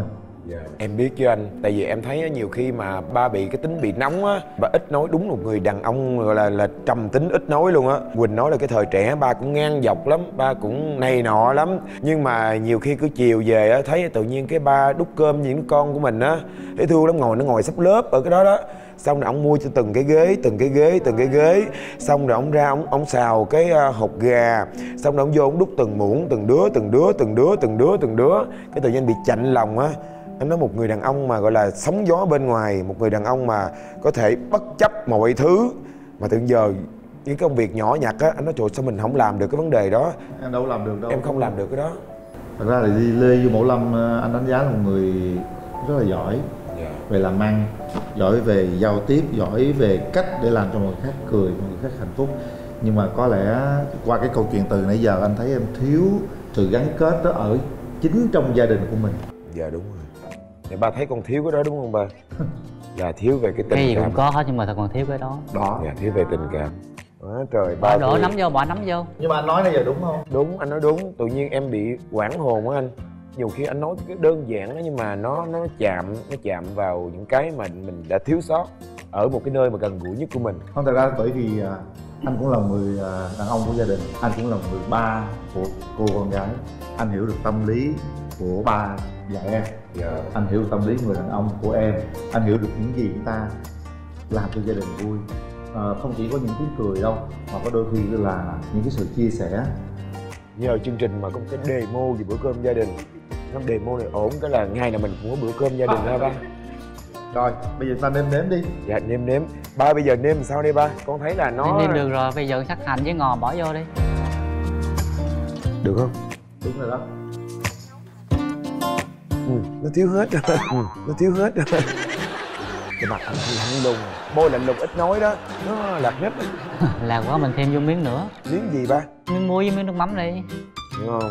Dạ. Em biết chứ anh, tại vì em thấy nhiều khi mà ba bị cái tính bị nóng á, ba ít nói, đúng một người đàn ông gọi là là trầm tính ít nói luôn á. Quỳnh nói là cái thời trẻ ba cũng ngang dọc lắm, ba cũng này nọ lắm, nhưng mà nhiều khi cứ chiều về á thấy tự nhiên cái ba đút cơm với những con của mình á, thấy thương lắm, ngồi nó ngồi sắp lớp ở cái đó đó. Xong rồi ông mua cho từng cái ghế, từng cái ghế, từng cái ghế. Xong rồi ông ra ông ông xào cái uh, hột gà. Xong rồi ông vô ông đút từng muỗng, từng đứa, từng đứa, từng đứa, từng đứa, từng đứa. Cái tự nhiên bị chạnh lòng á. Anh nói một người đàn ông mà gọi là sóng gió bên ngoài, một người đàn ông mà có thể bất chấp mọi thứ, mà từ giờ những công việc nhỏ nhặt á, anh nói trời sao mình không làm được cái vấn đề đó. Em đâu làm được đâu. Em không làm được cái đó. Thật ra thì Lê Du Mẫu Lâm anh đánh giá là một người rất là giỏi về làm ăn, giỏi về giao tiếp, giỏi về cách để làm cho người khác cười, người khác hạnh phúc. Nhưng mà có lẽ qua cái câu chuyện từ nãy giờ anh thấy em thiếu sự gắn kết đó ở chính trong gia đình của mình. Dạ đúng rồi. Thì ba thấy con thiếu cái đó đúng không ba? Dạ thiếu về cái tình cái gì cảm. cũng có hết nhưng mà thật còn thiếu cái đó. Đó. Dạ thiếu về tình cảm. Đó, trời ba Bỏ đổ tôi... nắm vô, bỏ nắm vô. Nhưng mà anh nói nãy giờ đúng không? Đúng, anh nói đúng. Tự nhiên em bị hoảng hồn á anh. Nhiều khi anh nói cái đơn giản đó nhưng mà nó nó chạm nó chạm vào những cái mà mình đã thiếu sót ở một cái nơi mà gần gũi nhất của mình. Không, thật ra bởi vì anh cũng là người đàn ông của gia đình, anh cũng là người ba của cô con gái, anh hiểu được tâm lý của ba và em. Dạ. Anh hiểu được tâm lý người đàn ông của em, anh hiểu được những gì chúng ta làm cho gia đình vui. À, không chỉ có những tiếng cười đâu, mà có đôi khi là những cái sự chia sẻ. Nhờ chương trình mà có một cái demo về bữa cơm gia đình, nó demo này ổn cái là ngày nào mình cũng có bữa cơm gia đình ha ba. Rồi bây giờ ta nêm nếm đi. Dạ nêm nếm. Ba bây giờ nêm sao đây ba? Con thấy là nó Nêm được rồi, bây giờ sắc hành với ngò bỏ vô đi. được không? Đúng rồi đó. Ừ, nó thiếu hết rồi. Ừ, nó thiếu hết rồi. Cái mặt anh thì lạnh lùng, môi lạnh lùng ít nói đó, nó lạc nhất. Là quá mình thêm vô miếng nữa. Miếng gì ba? Miếng muối với miếng nước mắm đi. Đúng không?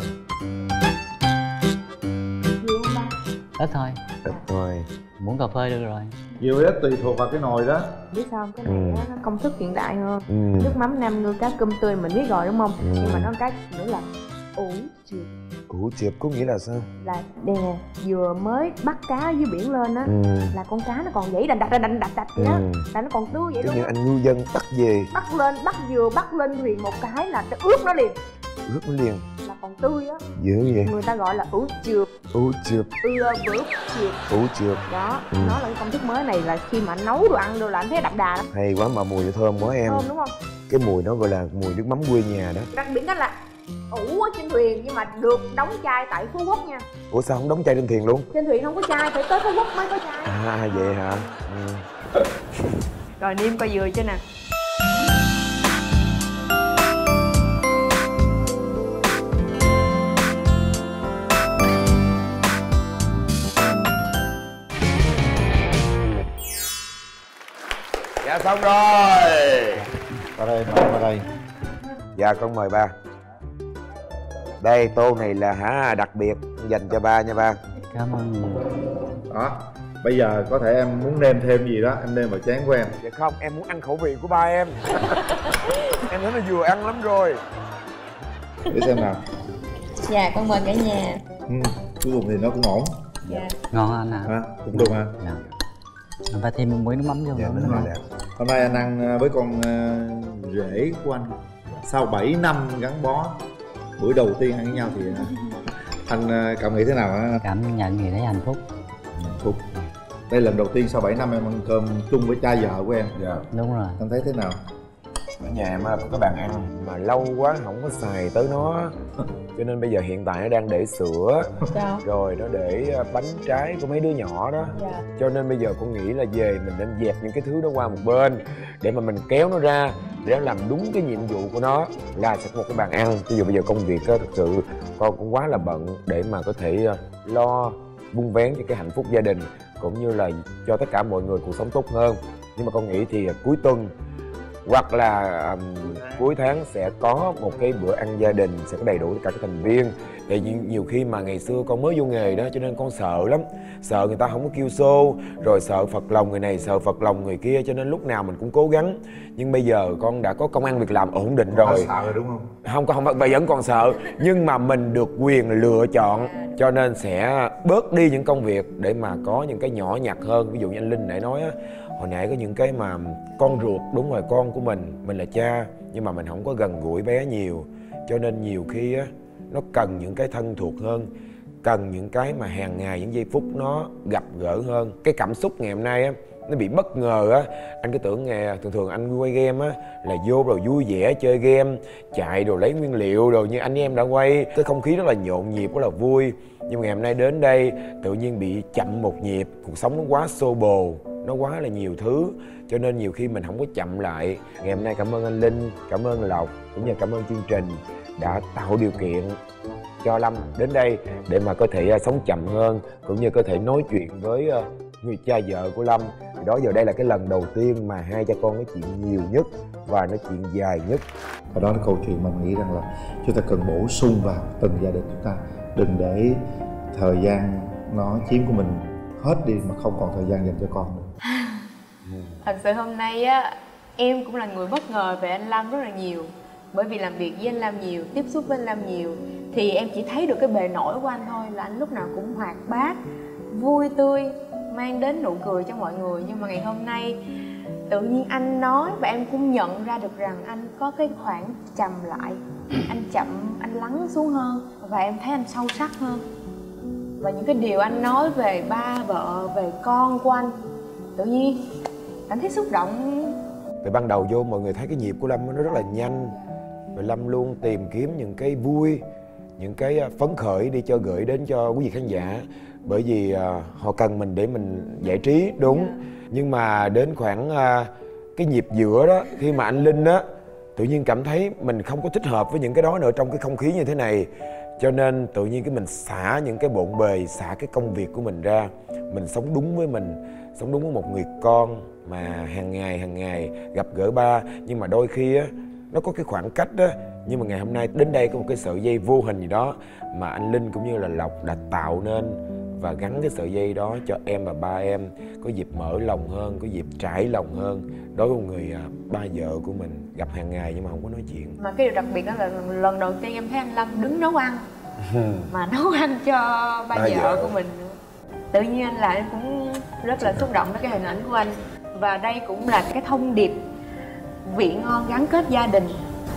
Ít thôi. Ít thôi. Muỗng cà phê được rồi. Nhiều ít tùy thuộc vào cái nồi đó. Biết sao cái này Ừ. nó công thức hiện đại hơn. Ừ. Nước mắm Nam Ngư cá cơm tươi mình biết rồi đúng không? Ừ. Nhưng mà nó cái nữa là ủ chiều. Củ chiệp có nghĩa là sao? Là đây nè, vừa mới bắt cá dưới biển lên á, Ừ. là con cá nó còn dãy đành đạch đành đạch đạch vậy đó, Ừ. là nó còn tươi vậy Tức luôn như á. anh ngư dân bắt về Bắt lên, bắt vừa bắt lên thuyền một cái là nó ướp nó liền, ướp nó liền. là còn tươi á. Dữ vậy? Người ta gọi là ủ chiều, Ủ chiệp. ưa vớp chiều. Ủ chiệp. Đó, Ừ. nó là cái công thức mới này, là khi mà anh nấu đồ ăn đồ là anh thấy đậm đà lắm. Hay quá mà mùi nó thơm quá em. Thơm đúng không? Cái mùi nó gọi là mùi nước mắm quê nhà đó. Đặc biệt đó là ủ ở trên thuyền nhưng mà được đóng chai tại Phú Quốc nha. Ủa sao không đóng chai trên thuyền luôn? Trên thuyền không có chai, phải tới Phú Quốc mới có chai. À vậy hả? Ừ. Rồi nêm coi vừa chưa nè. Dạ xong rồi. Vào đây, vào đây. Dạ con mời ba. Đây tô này là hả đặc biệt dành cho ba nha ba. Cảm ơn nhiều. Đó. Bây giờ có thể em muốn nêm thêm gì đó, em nêm vào chén của em. Dạ không, em muốn ăn khẩu vị của ba em. Em thấy nó vừa ăn lắm rồi. Để xem nào. Dạ con mời cả nhà. Ừ, cuối cùng thì nó cũng ổn. Dạ. Ngon anh ạ. À, cũng được ha. Dạ. Anh phải thêm muối nước mắm vô Dạ nữa. đúng rồi nè. Hôm nay anh ăn với con uh, rể của anh. Sau bảy năm gắn bó, bữa đầu tiên ăn với nhau thì uh, anh uh, cảm nghĩ thế nào hả? Cảm nhận thì thấy hạnh phúc. Hạnh phúc. Đây lần đầu tiên sau bảy năm em ăn cơm chung với cha vợ của em. Dạ. Đúng rồi. Anh thấy thế nào? Ở nhà em có cái bàn ăn mà lâu quá không có xài tới nó, cho nên bây giờ hiện tại nó đang để sữa. Sao? Rồi nó để bánh trái của mấy đứa nhỏ đó. Dạ. Cho nên bây giờ con nghĩ là về mình nên dẹp những cái thứ đó qua một bên để mà mình kéo nó ra để nó làm đúng cái nhiệm vụ của nó là sẽ có một cái bàn ăn. Ví dụ bây giờ công việc á, thực sự con cũng quá là bận để mà có thể lo vun vén cho cái hạnh phúc gia đình cũng như là cho tất cả mọi người cuộc sống tốt hơn. Nhưng mà con nghĩ thì cuối tuần hoặc là um, cuối tháng sẽ có một cái bữa ăn gia đình, sẽ có đầy đủ tất cả các thành viên Tại vì nhiều khi mà ngày xưa con mới vô nghề đó cho nên con sợ lắm. Sợ người ta không có kêu xô, rồi sợ phật lòng người này, sợ phật lòng người kia, cho nên lúc nào mình cũng cố gắng. Nhưng bây giờ con đã có công ăn việc làm ổn định rồi. Sợ rồi đúng không? Không, con không, vẫn còn sợ. Nhưng mà mình được quyền lựa chọn, cho nên sẽ bớt đi những công việc để mà có những cái nhỏ nhặt hơn. Ví dụ như anh Linh nãy nói á, hồi nãy có những cái mà con ruột, đúng rồi, con của mình, mình là cha nhưng mà mình không có gần gũi bé nhiều, cho nên nhiều khi á nó cần những cái thân thuộc hơn, cần những cái mà hàng ngày, những giây phút nó gặp gỡ hơn. Cái cảm xúc ngày hôm nay á nó bị bất ngờ á. Anh cứ tưởng nghe thường thường anh quay game á là vô rồi vui vẻ chơi game, chạy rồi lấy nguyên liệu rồi như anh em đã quay, cái không khí rất là nhộn nhịp, rất là vui. Nhưng mà ngày hôm nay đến đây tự nhiên bị chậm một nhịp, cuộc sống nó quá xô bồ, nó quá là nhiều thứ, cho nên nhiều khi mình không có chậm lại. Ngày hôm nay cảm ơn anh Linh, cảm ơn Lộc, cũng như cảm ơn chương trình đã tạo điều kiện cho Lâm đến đây để mà có thể sống chậm hơn, cũng như có thể nói chuyện với người cha vợ của Lâm. Thì đó giờ đây là cái lần đầu tiên mà hai cha con nói chuyện nhiều nhất và nói chuyện dài nhất. Và đó là câu chuyện mà mình nghĩ rằng là chúng ta cần bổ sung vào từng gia đình chúng ta, đừng để thời gian nó chiếm của mình hết đi mà không còn thời gian dành cho con nữa. Thật sự hôm nay á em cũng là người bất ngờ về anh Lâm rất là nhiều, bởi vì làm việc với anh Lâm nhiều, tiếp xúc với anh Lâm nhiều, thì em chỉ thấy được cái bề nổi của anh thôi, là anh lúc nào cũng hoạt bát, vui tươi, mang đến nụ cười cho mọi người. Nhưng mà ngày hôm nay tự nhiên anh nói và em cũng nhận ra được rằng anh có cái khoảng trầm lại, anh chậm, anh lắng xuống hơn, và em thấy anh sâu sắc hơn. Và những cái điều anh nói về ba vợ, về con của anh, tự nhiên anh thấy xúc động. Từ ban đầu vô mọi người thấy cái nhịp của Lâm nó rất là nhanh, và Lâm luôn tìm kiếm những cái vui, những cái phấn khởi đi cho gửi đến cho quý vị khán giả. Bởi vì uh, họ cần mình để mình giải trí, đúng. Nhưng mà đến khoảng uh, cái nhịp giữa đó, khi mà anh Linh á tự nhiên cảm thấy mình không có thích hợp với những cái đó nữa trong cái không khí như thế này, cho nên tự nhiên cái mình xả những cái bộn bề, xả cái công việc của mình ra, mình sống đúng với mình, sống đúng với một người con mà hàng ngày hàng ngày gặp gỡ ba. Nhưng mà đôi khi á nó có cái khoảng cách đó. Nhưng mà ngày hôm nay đến đây có một cái sợi dây vô hình gì đó mà anh Linh cũng như là Lộc đã tạo nên, và gắn cái sợi dây đó cho em và ba em có dịp mở lòng hơn, có dịp trải lòng hơn đối với một người ba vợ của mình gặp hàng ngày nhưng mà không có nói chuyện. Mà cái điều đặc biệt đó là lần đầu tiên em thấy anh Lâm đứng nấu ăn mà nấu ăn cho ba, ba vợ, vợ của mình. Tự nhiên anh lại cũng rất là xúc động với cái hình ảnh của anh. Và đây cũng là cái thông điệp vị ngon gắn kết gia đình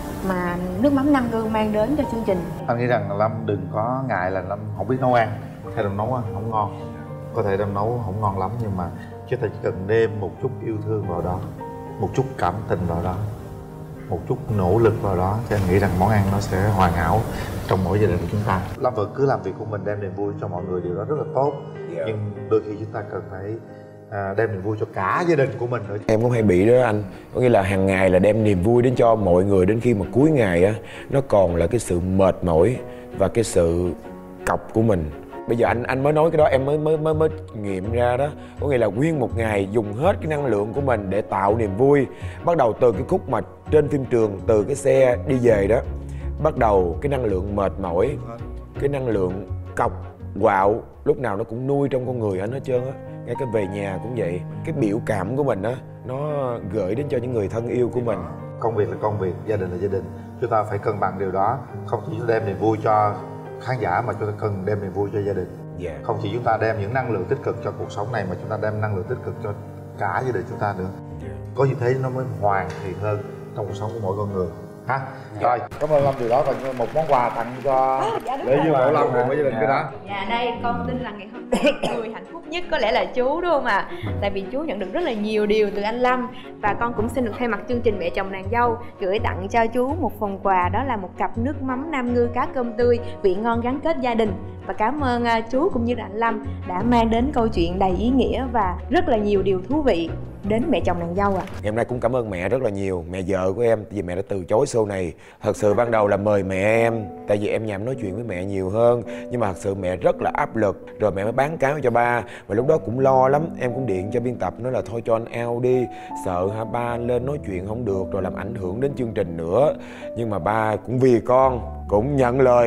mà nước mắm Nam Ngư mang đến cho chương trình. Anh nghĩ rằng Lâm đừng có ngại là Lâm không biết nấu ăn, hay Lâm nấu ăn không ngon. Có thể Lâm nấu không ngon lắm, nhưng mà chúng ta chỉ cần nêm một chút yêu thương vào đó, một chút cảm tình vào đó, một chút nỗ lực vào đó, thì anh nghĩ rằng món ăn nó sẽ hoàn hảo trong mỗi gia đình của chúng ta. Lâm vẫn cứ làm việc của mình, đem niềm vui cho mọi người, điều đó rất là tốt. Yeah. Nhưng đôi khi chúng ta cần phải à, đem niềm vui cho cả gia đình của mình nữa. Em cũng hay bị đó anh, có nghĩa là hàng ngày là đem niềm vui đến cho mọi người, đến khi mà cuối ngày á nó còn là cái sự mệt mỏi và cái sự cọc của mình. Bây giờ anh anh mới nói cái đó em mới mới mới mới nghiệm ra đó, có nghĩa là nguyên một ngày dùng hết cái năng lượng của mình để tạo niềm vui. Bắt đầu từ cái khúc mà trên phim trường, từ cái xe đi về đó, bắt đầu cái năng lượng mệt mỏi, cái năng lượng cọc quạo lúc nào nó cũng nuôi trong con người anh hết trơn á. Ngay cái về nhà cũng vậy, cái biểu cảm của mình á nó gửi đến cho những người thân yêu của mình. Công việc là công việc, gia đình là gia đình, chúng ta phải cân bằng điều đó. Không chỉ đem niềm vui cho khán giả mà chúng ta cần đem niềm vui cho gia đình. Yeah. Không chỉ chúng ta đem những năng lượng tích cực cho cuộc sống này mà chúng ta đem năng lượng tích cực cho cả gia đình chúng ta nữa. Yeah. Có như thế nó mới hoàn thiện hơn trong cuộc sống của mỗi con người. Ha? Yeah. Rồi, cảm ơn Lâm điều đó, và một món quà tặng cho dạ, Lễ Dương Bảo Lâm cùng với gia đình cái đó. Dạ đây, con tin là ngày hôm nay người hạnh phúc nhất có lẽ là chú, đúng không ạ? À? Tại vì chú nhận được rất là nhiều điều từ anh Lâm, và con cũng xin được thay mặt chương trình Mẹ Chồng Nàng Dâu gửi tặng cho chú một phần quà, đó là một cặp nước mắm Nam Ngư cá cơm tươi, vị ngon gắn kết gia đình. Và cảm ơn chú cũng như là anh Lâm đã mang đến câu chuyện đầy ý nghĩa và rất là nhiều điều thú vị đến Mẹ Chồng Nàng Dâu ạ. À. Ngày hôm nay cũng cảm ơn mẹ rất là nhiều, mẹ vợ của em, vì mẹ đã từ chối show này. Thật sự ban đầu là mời mẹ em, tại vì em nhằm nói chuyện với mẹ nhiều hơn, nhưng mà thật sự mẹ rất là áp lực, rồi mẹ mới bán cáo cho ba. Và lúc đó cũng lo lắm, em cũng điện cho biên tập nói là thôi cho anh out đi, sợ ha ba lên nói chuyện không được rồi làm ảnh hưởng đến chương trình nữa. Nhưng mà ba cũng vì con cũng nhận lời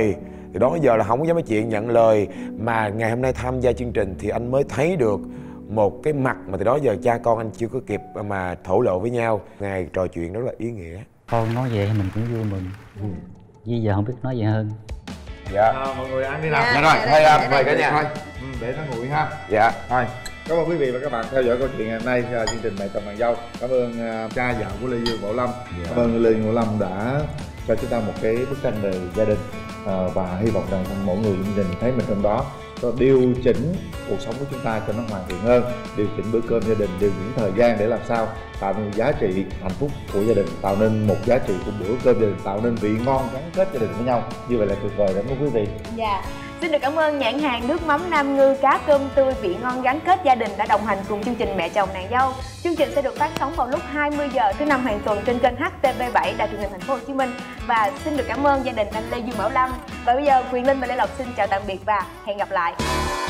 Từ đó đến giờ là không có dám nói chuyện, nhận lời. Mà ngày hôm nay tham gia chương trình thì anh mới thấy được một cái mặt mà từ đó giờ cha con anh chưa có kịp mà thổ lộ với nhau. Ngày trò chuyện rất là ý nghĩa. Con nói vậy mình cũng vui mừng. Ừ. Bây giờ không biết nói gì hơn. Dạ. À, mọi người ăn đi nào. Dạ rồi, thôi anh mời cả nhà. Thôi, để nó nguội ha. Dạ. Thôi, cảm ơn quý vị và các bạn theo dõi câu chuyện ngày hôm nay uh, chương trình Mẹ Chồng Nàng Dâu. Cảm ơn uh, cha vợ của Lê Dương Bảo Lâm. Dạ. Cảm ơn Lê Dương Bảo Lâm đã cho chúng ta một cái bức tranh về gia đình, uh, và hy vọng rằng mỗi người trong gia đình thấy mình trong đó, có điều chỉnh cuộc sống của chúng ta cho nó hoàn thiện hơn, điều chỉnh bữa cơm gia đình, điều chỉnh thời gian để làm sao tạo nên giá trị hạnh phúc của gia đình, tạo nên một giá trị của bữa cơm gia đình, tạo nên vị ngon gắn kết gia đình với nhau. Như vậy là tuyệt vời lắm quý vị. Dạ. Xin được cảm ơn nhãn hàng nước mắm Nam Ngư cá cơm tươi vị ngon gắn kết gia đình đã đồng hành cùng chương trình Mẹ Chồng Nàng Dâu. Chương trình sẽ được phát sóng vào lúc hai mươi giờ thứ năm hàng tuần trên kênh H T V bảy Đài Truyền hình Thành phố Hồ Chí Minh. Và xin được cảm ơn gia đình anh Lê Dương Bảo Lâm. Và bây giờ Quyền Linh và Lê Lộc xin chào tạm biệt và hẹn gặp lại.